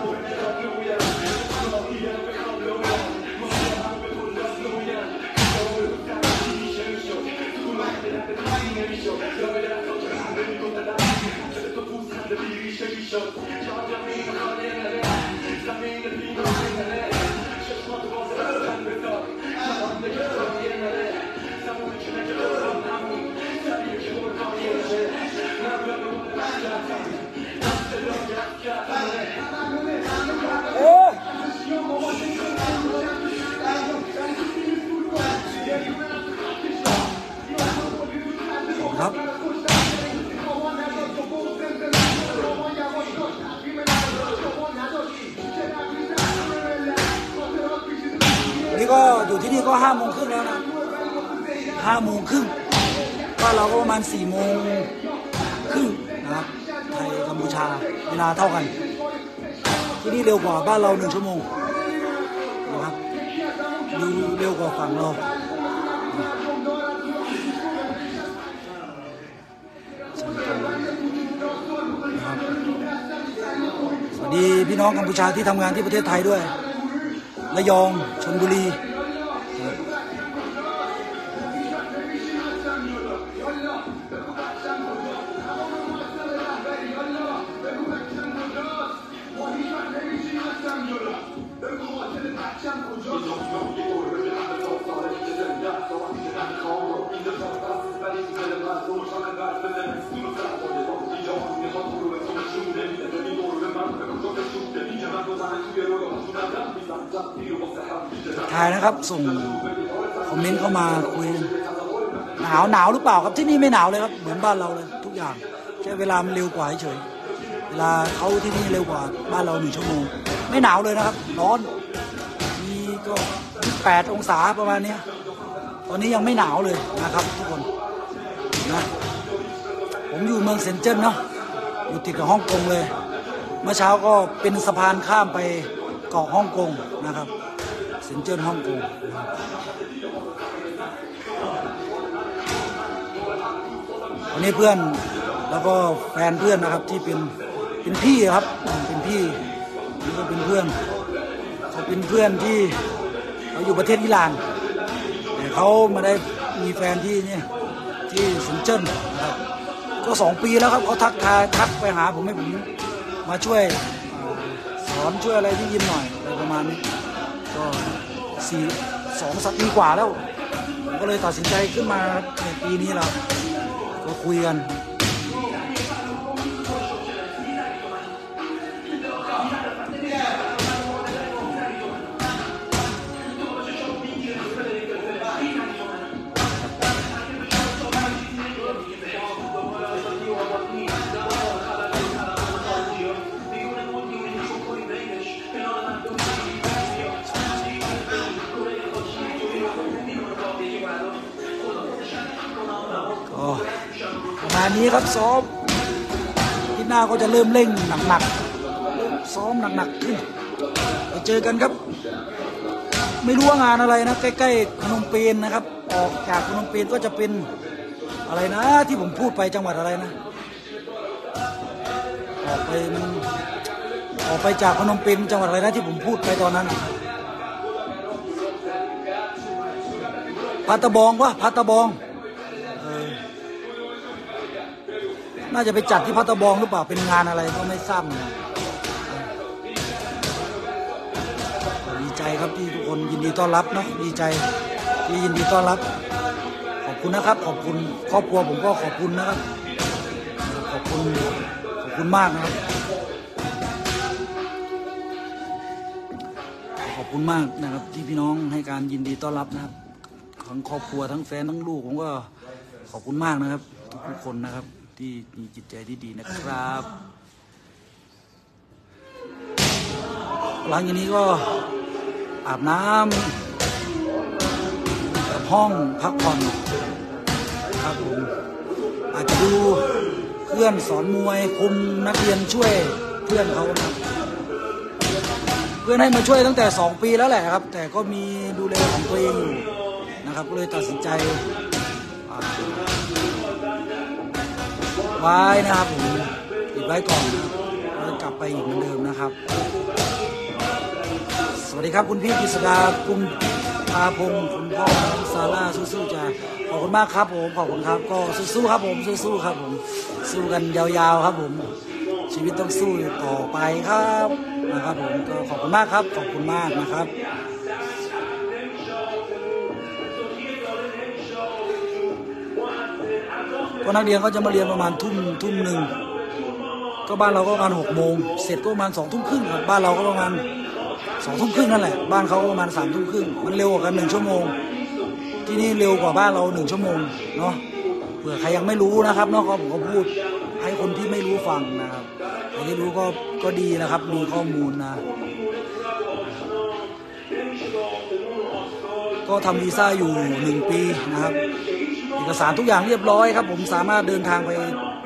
ครับวันนี้ก็อยู่ที่นี่ก็ห้าโมงครึ่งแล้วนะห้าโมงครึ่งก็เราก็ประมาณสี่โมงครึ่งนะครับไทยกัมพูชาเวลาเท่ากันที่นี่เร็วกว่าบ้านเราหนึ่งชั่วโมงนะครับดูเร็วกว่าฝั่งเราสวัสดีพี่น้องกัมพูชาที่ทำงานที่ประเทศไทยด้วยระยองชลบุรีถ่ายนะครับส่งคอมเมนต์เข้ามาคุยหนาวหนาวหรือเปล่าครับที่นี่ไม่หนาวเลยครับเหมือนบ้านเราเลยทุกอย่างแค่เวลามันเร็วกว่าเฉยเวลาเขาที่นี่เร็วกว่าบ้านเราหนึ่งชั่วโมงไม่หนาวเลยนะครับร้อนนี่ก็แปดองศาประมาณนี้ตอนนี้ยังไม่หนาวเลยนะครับทุกคนนะผมอยู่เมืองเซินเจิ้นเนาะอยู่ติดกับฮ่องกงเลยเมื่อเช้าก็เป็นสะพานข้ามไปเกาะฮ่องกงนะครับเซินเจิ้นฮ่องกงวันนี้เพื่อนแล้วก็แฟนเพื่อนนะครับที่เป็นเป็นพี่ครับเป็นพี่นี่ก็เป็นเพื่อนเขาเป็นเพื่อนที่เขาอยู่ประเทศอิหร่านแต่เขามาได้มีแฟนที่นี่ที่เซินเจิ้นนะครับก็สองปีแล้วครับเขาทักทายทักไปหาผมให้ผมมาช่วยสอนช่วยอะไรที่ยิมหน่อยอะไรประมาณนี้ก็สี่สองสัปดาห์กว่าแล้วผมก็เลยตัดสินใจขึ้นมาในปีนี้แล้วก็คุยกันประมาณนี้ครับซ้อมที่หน้าก็จะเริ่มเร่งหนักๆซ้อมหนักๆขึ้นไปเจอกันครับไม่รู้ว่างานอะไรนะใกล้ๆพนมเปญนะครับออกจากพนมเปญก็จะเป็นอะไรนะที่ผมพูดไปจังหวัดอะไรนะออกไปมันออกไปจากพนมเปญจังหวัดอะไรนะที่ผมพูดไปตอนนั้นพัตตะบองวะพัตตะบองน่าจะไปจัดที่พัตตะบองหรือเปล่าเป็นงานอะไรก็ไม่ทราบดีใจครับที่ทุกคนยินดีต้อนรับเนาะดีใจที่ยินดีต้อนรับขอบคุณนะครับขอบคุณครอบครัวผมก็ขอบคุณนะครับขอบคุณขอบคุณมากนะครับขอบคุณมากนะครับที่พี่น้องให้การยินดีต้อนรับนะครับทั้งครอบครัวทั้งแฟนทั้งลูกผมก็ขอบคุณมากนะครับทุกคนนะครับที่มีจิตใจที่ดีนะครับหลังจากนี้ก็อาบน้ำกับห้องพักผ่อนครับผมอาจจะดูเพื่อนสอนมวยคุมนักเรียนช่วยเพื่อนเขาครับเพื่อนให้มาช่วยตั้งแต่สองปีแล้วแหละครับแต่ก็มีดูแลของตัวเองอยู่นะครับก็เลยตัดสินใจไว้นะครับผมติดไว้ก่อนนะครับแล้วกลับไปอีกเหมือนเดิมนะครับสวัสดีครับคุณพี่กฤษดาคุณพาพงศ์คุณพ่อซาร่าสู้ๆจ้าขอบคุณมากครับผมขอบคุณครับก็สู้ๆครับผมสู้ๆครับผมสู้กันยาวๆครับผมชีวิตต้องสู้ต่อไปครับนะครับผมก็ขอบคุณมากครับขอบคุณมากนะครับก็นักเรียนก็จะมาเรียนประมาณทุ่มทุ่มหนึ่งก็บ้านเราก็ประมาณหกโมงเสร็จก็ประมาณสองทุ่มครึ่งครับบ้านเราก็ประมาณสองทุ่มครึ่งนั่นแหละบ้านเขาก็ประมาณสามทุ่มครึ่งมันเร็วกว่ากันหนึ่งชั่วโมงที่นี่เร็วกว่าบ้านเราหนึ่งชั่วโมงเนาะเผื่อใครยังไม่รู้นะครับเนาะก็ผมก็พูดให้คนที่ไม่รู้ฟังนะครับใครที่รู้ก็ก็ดีนะครับมีข้อมูลนะก็ทำวีซ่าอยู่หนึ่งปีนะครับเอกสารทุกอย่างเรียบร้อยครับผมสามารถเดินทางไป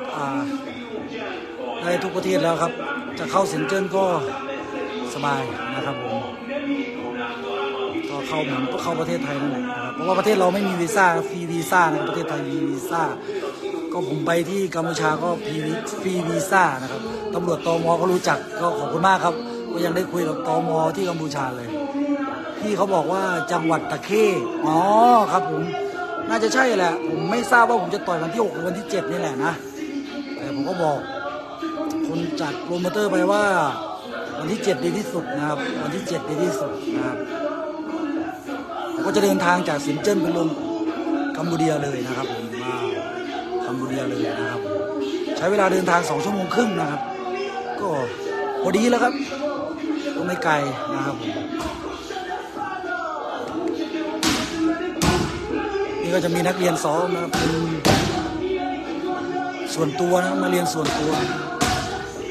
ได้ทุกประเทศแล้วครับจะเข้าเซินเจิ้นก็สบายนะครับผมก็เข้าเหมือนเข้าประเทศไทยนั่นแหละนะครับเพราะว่าประเทศเราไม่มีวีซ่าฟรีวีซ่านะประเทศไทยมีวีซ่าก็ผมไปที่กัมพูชาก็ฟรีฟรีวีซ่านะครับตำรวจตม.ก็รู้จักก็ขอบคุณมากครับก็ยังได้คุยกับตม.ที่กัมพูชาเลยที่เขาบอกว่าจังหวัดตะเข้อ๋อครับผมน่าจะใช่แหละผมไม่ทราบว่าผมจะต่อยวันที่หกหรือวันที่เจ็ดนี่แหละนะแต่ผมก็บอกคนจัดโปรโมเตอร์ไปว่าวันที่เจ็ดดีที่สุดนะครับวันที่เจ็ดดีที่สุดนะครับผมก็จะเดินทางจากเซินเจิ้นไปลงกัมพูชาเลยนะครับผมมากัมพูชาเลยนะครับใช้เวลาเดินทางสองชั่วโมงครึ่งนะครับก็พอดีแล้วครับก็ไม่ไกลนะครับผมนี่ก็จะมีนักเรียนซ้อมนะครับเป็นส่วนตัวนะมาเรียนส่วนตัว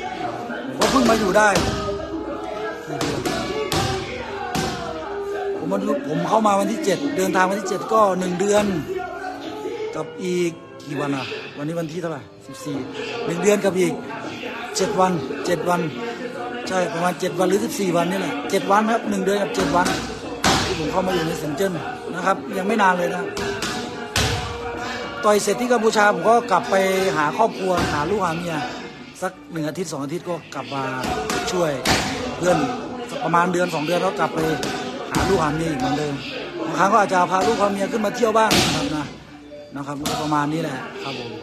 ผมก็เพิ่งมาอยู่ได้ผมวันผมเข้ามาวันที่เจ็ดเดินทางวันที่เจ็ดก็หนึ่งเดือนกับอีกกี่วันอ่ะวันนี้วันที่เท่าไหร่สิบสี่หนึ่งเดือนกับอีกเจ็ดวันเจ็ดวันใช่ประมาณเจ็ดวันหรือสิบสี่วันนี่แหละเจ็ดวันครับหนึ่งเดือนกับเจ็ดวันที่ผมเข้ามาอยู่ในสินเจิ้นนะครับยังไม่นานเลยนะต่อยเสร็จที่กัมพูชาผมก็กลับไปหาครอบครัวหาลูกหาเมียสักหนึ่งอาทิตย์สองอาทิตย์ก็กลับมาช่วยเพื่อนประมาณเดือนสองเดือนแล้วกลับไปหาลูกหาเมียอีกเหมือนเดิมบางครั้งก็อาจจะพาลูกพาเมียขึ้นมาเที่ยวบ้างนะครับนะนะครับประมาณนี้แหละครับผม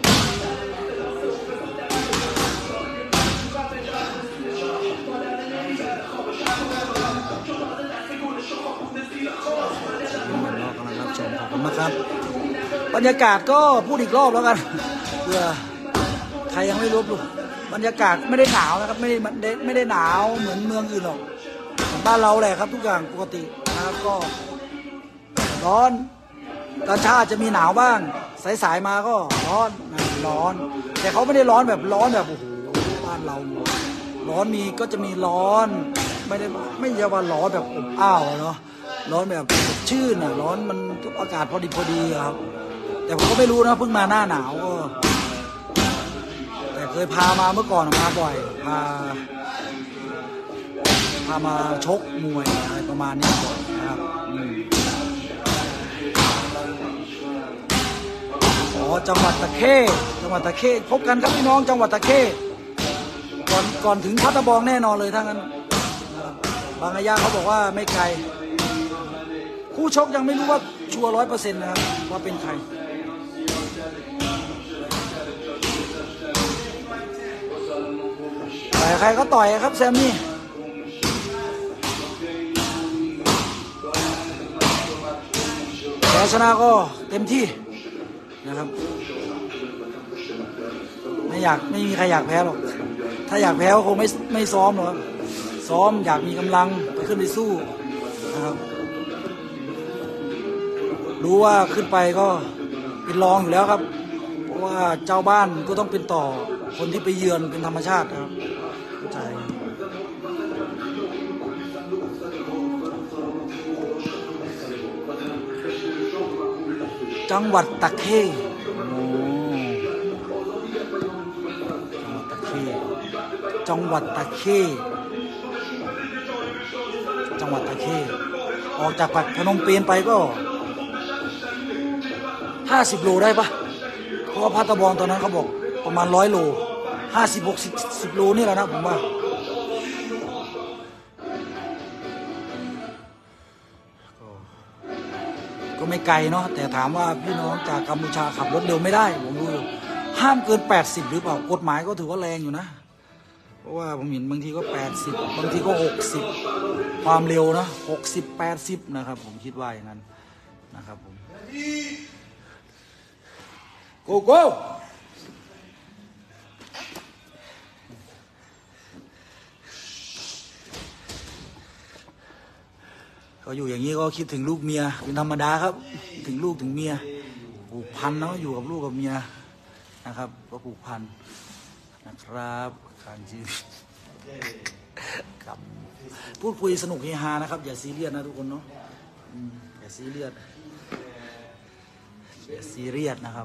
ขอบคุณนะครับบรรยากาศก็พูดอีกรอบแล้วกันเพื่อใครยังไม่รู้บรรยากาศไม่ได้หนาวนะครับไม่ได้ไม่ได้หนาวเหมือนเมืองอื่นหรอกบ้านเราแหละครับทุกอย่างปกตินะครับก็ร้อนตอนเช้าจะมีหนาวบ้างสายๆมาก็ร้อนร้อนแต่เขาไม่ได้ร้อนแบบร้อนแบบโอ้โหบ้านเราร้อนมีก็จะมีร้อนไม่ได้ไม่ใช่ว่าร้อนแบบอบอ้าวเนาะร้อนแบบชื่นอ่ะร้อนมันอากาศพอดีพอดีครับแต่ผมก็ไม่รู้นะเพิ่งมาหน้าหนาวก็แต่เคยพามาเมื่อก่อนมาบ่อยพาพามาชกมวยอะไรประมาณนี้ก่อนนะครับอ๋อจังหวัดตะเข้จังหวัดตะเข้พบกันครับพี่น้องจังหวัดตะเข้ก่อนก่อนถึงพัทบองแน่นอนเลยถ้างั้นบางระยะเขาบอกว่าไม่ไกลคู่ชกยังไม่รู้ว่าชัวร์ร้อยเปอร์เซ็นต์นะครับว่าเป็นใครต่อยใครก็ต่อยครับแซมมี่แพ้ชนะก็เต็มที่นะครับไม่อยากไม่มีใครอยากแพ้หรอกถ้าอยากแพ้ก็คงไม่ไม่ซ้อมหรอกครับซ้อมอยากมีกำลังไปขึ้นไปสู้นะครับรู้ว่าขึ้นไปก็เป็นรองอยู่แล้วครับเพราะว่าเจ้าบ้านก็ต้องเป็นต่อคนที่ไปเยือนเป็นธรรมชาติครับเข้าใจจังหวัดตะเข้จังหวัดตะเข้จังหวัดตะเข้ออกจากปัตพนมเปญไปก็ห้าสิบโลได้ปะเพราะว่าพัทบองตอนนั้นเขาบอกประมาณร้อยโลห้าสิบหกสิบสิบโลนี่แหละนะผมว่าก็ไม่ไกลเนาะแต่ถามว่าพี่น้องจากกัมพูชาขับรถเร็วไม่ได้ผมรู้ห้ามเกินแปดสิบหรือเปล่ากฎหมายก็ถือว่าแรงอยู่นะเพราะว่าผมเห็นบางทีก็แปดสิบบางทีก็หกสิบความเร็วนะหกสิบแปดสิบนะครับผมคิดว่าอย่างนั้นนะครับผมโกโก้ก็อยู่อย่างนี้ก็คิดถึงลูกเมียเป็นธรรมดาครับถึงลูกถึงเมียผูกพันเนาะอยู่กับลูกกับเมียนะครับก็ผูกพันนะครับการชีวิตกับพูดคุยสนุกเฮฮานะครับอย่าซีเรียสนะทุกคนเนาะอย่าซีเรียสอย่าซีเรียสนะครับ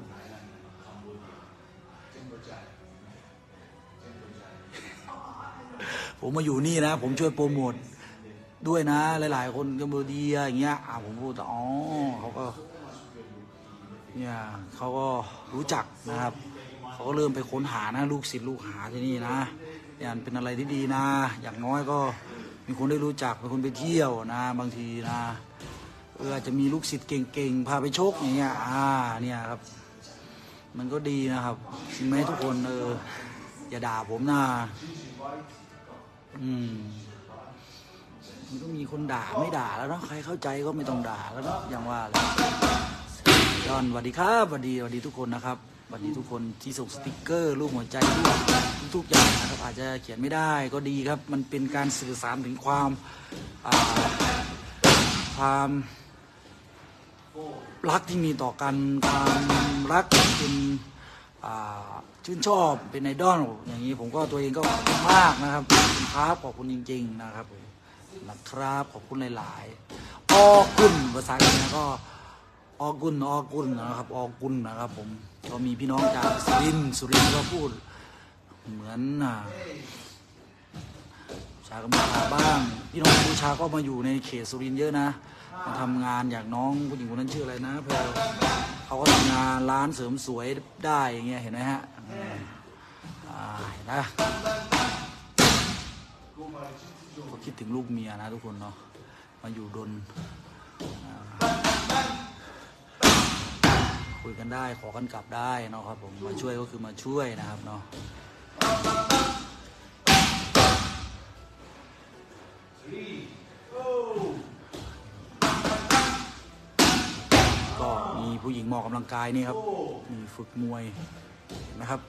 ผมมาอยู่นี่นะผมช่วยโปรโมทด้วยนะหลายๆคนกัมพูชาอย่างเงี้ยอ่าผมพูดอ๋อเขาก็เนี่ยเขาก็รู้จักนะครับเขาก็เริ่มไปค้นหานะลูกศิษย์ลูกหาที่นี่นะเนี่ยเป็นอะไรที่ดีนะอย่างน้อยก็มีคนได้รู้จักเป็นคนไปเที่ยวนะบางทีนะเอออาจจะมีลูกศิษย์เก่งๆพาไปชกอย่างเงี้ยอ่าเนี่ยครับมันก็ดีนะครับจริงไหมทุกคนเอออย่าด่าผมนะอืมมันก็มีคนด่าไม่ด่าแล้วเนาะใครเข้าใจก็ไม่ต้องด่าแล้วเนาะอย่างว่าเลยจอนสวัสดีครับสวัสดีสวัสดีทุกคนนะครับสวัสดีทุกคนที่ส่งสติ๊กเกอร์รูปหัวใจด้วยทุกๆอย่างนะครับอาจจะเขียนไม่ได้ก็ดีครับมันเป็นการสื่อสารถึงความความรักที่มีต่อกันความรักเป็นชื่นชอบเป็นไอดอลอย่างนี้ผมก็ตัวเองก็ขอบคุณมากนะครับครับขอบคุณจริงๆนะครับผมนะครับขอบคุณหลายๆอ๋ออกุลภาษาอังกฤษก็ออกุลออกุลนะครับออกุลนะครับผมก็มีพี่น้องจากสุรินทร์สุรินทร์ก็พูดเหมือนอ่าชากัมพูชาบ้างพี่น้องกัมพูชาก็มาอยู่ในเขตสุรินทร์เยอะนะมาทำงานอย่างน้องผู้หญิงคนนั้นชื่ออะไรนะเพลเขาก็ทำงานร้านเสริมสวยได้อย่างเงี้ยเห็นไหมฮะอ่าเห็นนะก็คิดถึงลูกเมียนะทุกคนเนาะมาอยู่ดนคุยกันได้ขอกันกลับได้นะครับผมมาช่วยก็คือมาช่วยนะครับเนาะก็มีผู้หญิงหมอกกำลังกายนี่ครับมีฝึกมวยเห็นไหมครับ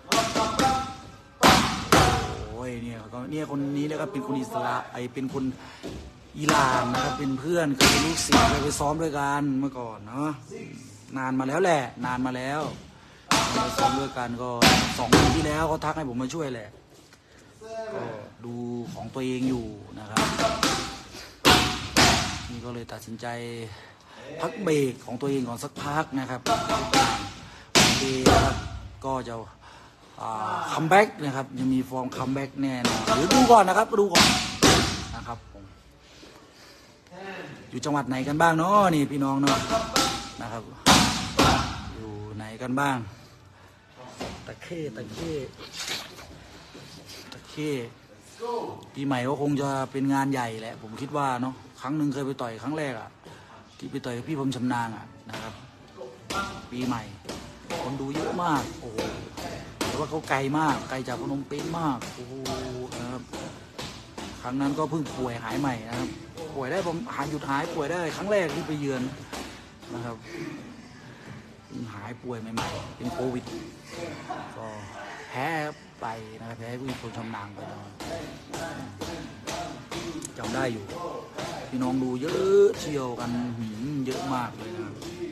โอ้ยเนี่ยก็เนี่ยคนนี้นะครับเป็นคนอิสระไอเป็นคนอิหร่านนะครับเป็นเพื่อนเคยเป็นลูกศิษย์เคยไปซ้อมด้วยกันเมื่อก่อนเนาะนานมาแล้วแหละนานมาแล้วเราซ้อมด้วยกันก็สองปีที่แล้วเขาทักให้ผมมาช่วยแหละก็ดูของตัวเองอยู่นะครับนี่ก็เลยตัดสินใจพักเบรกของตัวเองก่อนสักพักนะครับโอเคนะครับก็จะคัมแบ็กนะครับยังมีฟอร์มคัมแบ็กแน่นอนหรือดูก่อนนะครับดูก่อนนะครับผมอยู่จังหวัดไหนกันบ้างเนาะนี่พี่น้องเนาะนะครับอยู่ไหนกันบ้างตะเข้ตะเข้ตะเข้ปีใหม่ก็คงจะเป็นงานใหญ่แหละผมคิดว่าเนาะครั้งหนึ่งเคยไปต่อยครั้งแรกอ่ะที่ไปต่อยกับพี่ผมชำนาญอ่ะนะครับปีใหม่คนดูเยอะมากโอ้โหแต่ว่าเขาไกลมากไกลจากพนมเปญมากโอ้โหนะครับครั้งนั้นก็เพิ่งป่วยหายใหม่นะครับป่วยได้ผมหายหยุดหายป่วยได้ครั้งแรกที่ไปเยือนนะครับหายป่วยใหม่ๆเป็นโควิดก็แพ้ไปนะครับแพ้ผู้คนชำนาญไปนะจำได้อยู่พี่น้องดูเยอะเชียวกันเยอะมากเลยนะ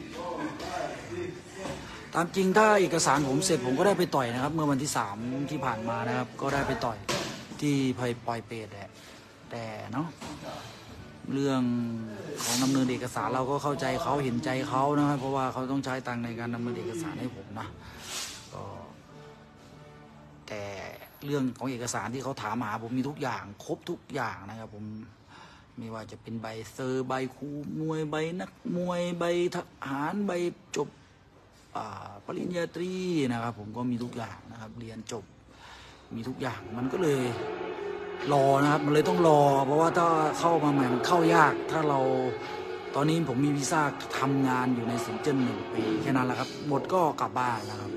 ตามจริงถ้าเอกสารผมเสร็จผมก็ได้ไปต่อยนะครับเมื่อวันที่สามที่ผ่านมานะครับก็ได้ไปต่อยที่ไพปอยเปรตแหละแต่เนาะเรื่องของดำเนินเอกสารเราก็เข้าใจเขาเห็นใจเขานะครับเพราะว่าเขาต้องใช้ตังค์ในการดำเนินเอกสารให้ผมนะก็แต่เรื่องของเอกสารที่เขาถามหาผมมีทุกอย่างครบทุกอย่างนะครับผมไม่ว่าจะเป็นใบเซอร์ใบครูมวยใบนักมวยใบทหารใบจบปริญญาตรีนะครับผมก็มีทุกอย่างนะครับเรียนจบมีทุกอย่างมันก็เลยรอนะครับมันเลยต้องรอเพราะว่าถ้าเข้ามาใหม่มันเข้ายากถ้าเราตอนนี้ผมมีวีซ่าทำงานอยู่ในสินเจิ้นหนึ่งปีแค่นั้นแหละครับหมดก็กลับบ้านนะครับ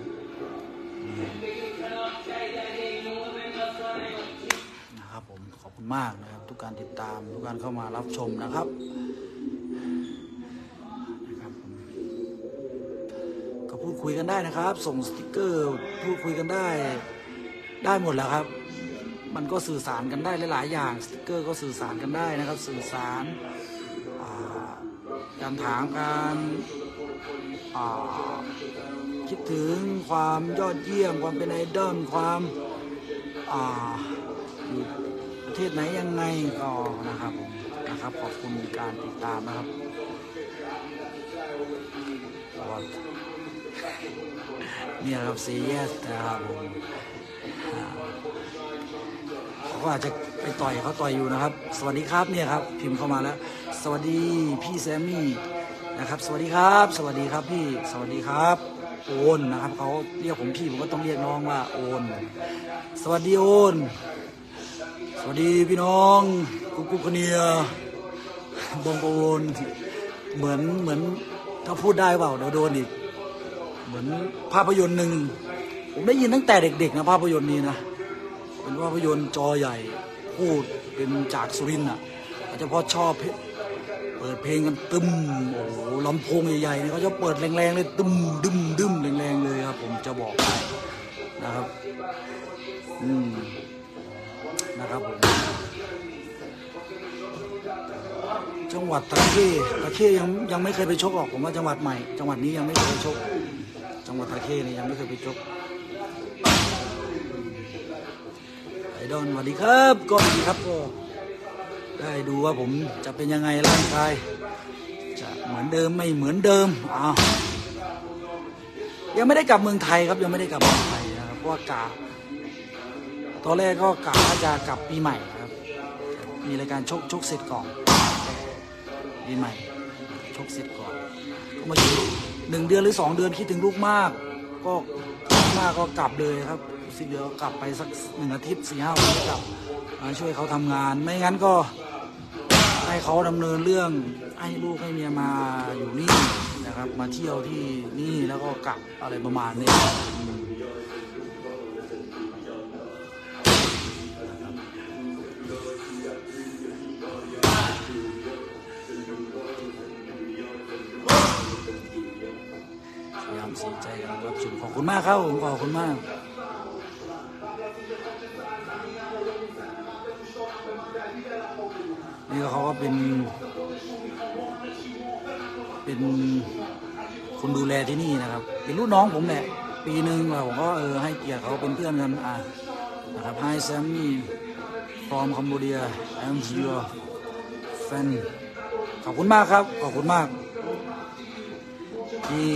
นะครับผมขอบคุณมากนะครับทุกการติดตามทุกการเข้ามารับชมนะครับนะครับผมก็พูดคุยกันได้นะครับส่งสติกเกอร์พูดคุยกันได้ได้หมดแล้วครับมันก็สื่อสารกันได้หลายๆอย่างสติ๊กเกอร์ก็สื่อสารกันได้นะครับสื่อสารการถามการคิดถึงความยอดเยี่ยมความเป็นไอดอลความอยู่ประเทศไหนยังไงก็นะครับผมนะครับขอบคุณการติดตามนะครับเนี่ยครับ say yes นะครับผมเขาอาจจะไปต่อยเขาต่อยอยู่นะครับสวัสดีครับเนี่ยครับพิมพ์เข้ามาแล้วสวัสดีพี่แซมมี่นะครับสวัสดีครับสวัสดีครับพี่สวัสดีครับโอนนะครับเขาเรียกผมพี่ผมก็ต้องเรียกน้องว่าโอนสวัสดีโอนสวัสดีพี่น้องกุ๊กกุ๊กเนียบงโอนเหมือนเหมือนถ้าพูดได้เปล่าเดี๋ยวโดนอีกเหมือนภาพยนตร์หนึ่งผมได้ยินตั้งแต่เด็กๆนะภาพยนตร์นี้นะเป็นภาพยนตร์จอใหญ่พูดเป็นจากสุรินทร์อ่ะอาจจะเพราะชอบเปิดเพลงกันตึมโอ้โหลำโพงใหญ่ๆเนี่ยเขาจะเปิดแรงๆเลยตึมดึมดึมแรงๆเลยครับผมจะบอกนะครับอืมนะครับผมจังหวัดตะเข้ตะเข้ยังยังไม่เคยไปชกหรอกผมว่าจังหวัดใหม่จังหวัดนี้ยังไม่เคยชกจังหวัดตะเข้เนี่ยยังไม่เคยไปชกไอดอนสวัสดีครับก็ดีครับก็ได้ดูว่าผมจะเป็นยังไงร่างกายจะเหมือนเดิมไม่เหมือนเดิมอ้าวยังไม่ได้กลับเมืองไทยครับยังไม่ได้กลับเมืองไทยนะครับเพราะว่ากะตอนแรกก็กะว่าจะกลับปีใหม่ครับมีรายการชกชกเสร็จก่อนปีใหม่ชกเสร็จก่อนก็มาอยู่หนึ่งเดือนหรือสองเดือนคิดถึงลูกมากก็มากก็กลับเลยครับสิเดี๋ยวกลับไปสักหนึ่งอาทิตย์สี่ห้าวันกลับมาช่วยเขาทำงานไม่งั้นก็ให้เขาดำเนินเรื่องให้ลูกให้เมียมาอยู่นี่นะครับมาเที่ยวที่นี่แล้วก็กลับอะไรประมาณนี้พยายามเสียใจกันรับชมขอบคุณมากครับผมขอบคุณมากนี่เขาก็เป็นเป็นคนดูแลที่นี่นะครับเป็นรุ่นน้องผมแหละปีหนึ่งผมก็เออให้เกียรติเขาเป็นเพื่อนกันอ่ะนะครับ Hi Sammy from Cambodia I'm your fan ขอบคุณมากครับขอบคุณมากที่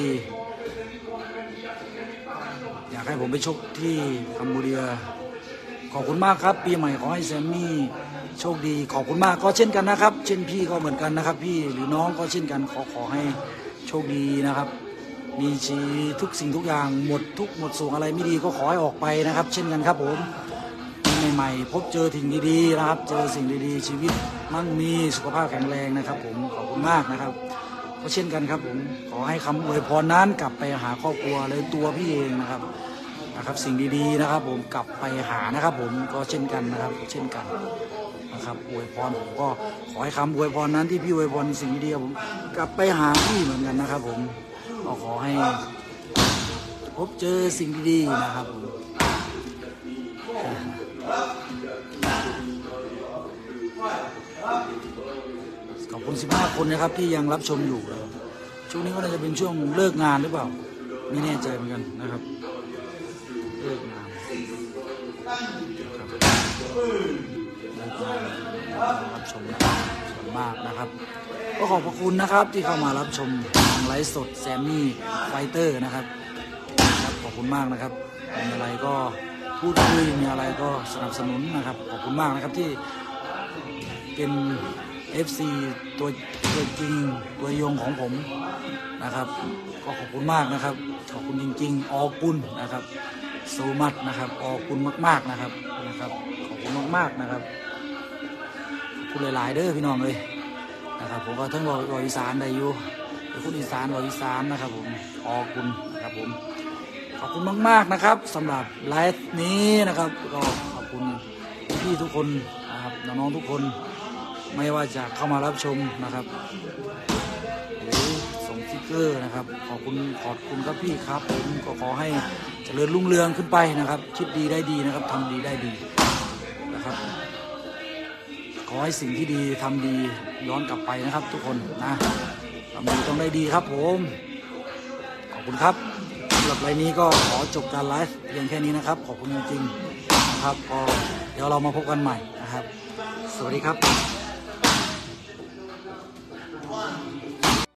อยากให้ผมไปชกที่กัมพูชาขอบคุณมากครับปีใหม่ขอให้แซมมี่โชคดีขอบคุณมากก็เช่นกันนะครับเช่นพี่ก็เหมือนกันนะครับพี่หรือน้องก็เช่นกันขอขอให้โชคดีนะครับมีชีทุกสิ่งทุกอย่างหมดทุกหมดส่งอะไรไม่ดีก็ขอให้ออกไปนะครับเช่นกันครับผมปีใหม่ๆพบเจอสิ่งดีๆนะครับเจอสิ่งดีๆชีวิตมั่งมีสุขภาพแข็งแรงนะครับผมขอบคุณมากนะครับก็เช่นกันครับผมขอให้คำอวยพรนั้นกลับไปหาครอบครัวเลยตัวพี่เองนะครับนะครับสิ่งดีๆนะครับผมกลับไปหานะครับผมก็เช่นกันนะครับเช่นกันนะครับอวยพรผมก็ขอให้คำอวยพรนั้นที่พี่อวยพรสิ่งดีๆผมกลับไปหาพี่เหมือนกันนะครับผมก็ขอให้พบเจอสิ่งดีๆนะครับผมขอบคุณสิบห้าคนนะครับที่ยังรับชมอยู่ช่วงนี้ก็น่าจะเป็นช่วงเลิกงานหรือเปล่าไม่แน่ใจเหมือนกันนะครับเลิกงานเลิกงานรับชมส่วนมากนะครับก็ขอบพระคุณนะครับที่เข้ามารับชมทางไลฟ์สดแซมมี่ไฟเตอร์นะครับขอบคุณมากนะครับมีอะไรก็พูดคุยมีอะไรก็สนับสนุนนะครับขอบคุณมากนะครับที่เป็น เอฟ ซี ตัวตัวจริงตัวยงของผมนะครับก็ขอบคุณมากนะครับขอบคุณจริงๆออกุลนะครับโซมัดนะครับออกุลมากๆนะครับนะครับขอบคุณมากๆนะครับขอบคุณหลายๆเด้อพี่น้องเลยนะครับผมก็ทั้งบอกอีสานได้อยู่คุณอีสานบอกอีสานนะครับผมออกุลนะครับผมขอบคุณมากๆนะครับสำหรับไลฟ์นี้นะครับก็ขอบคุณพี่ทุกคนนะครับน้องๆทุกคนไม่ว่าจะเข้ามารับชมนะครับหรือส่งสติ๊กเกอร์นะครับขอบคุณขอบคุณครับพี่ครับผมก็ขอให้เจริญรุ่งเรืองขึ้นไปนะครับคิดดีได้ดีนะครับทำดีได้ดีนะครับขอให้สิ่งที่ดีทำดีย้อนกลับไปนะครับทุกคนนะทำดีต้องได้ดีครับผมขอบคุณครับสำหรับไลฟ์นี้ก็ขอจบการไลฟ์เพียงแค่นี้นะครับขอบคุณจริงๆนะครับก็เดี๋ยวเรามาพบกันใหม่นะครับสวัสดีครับ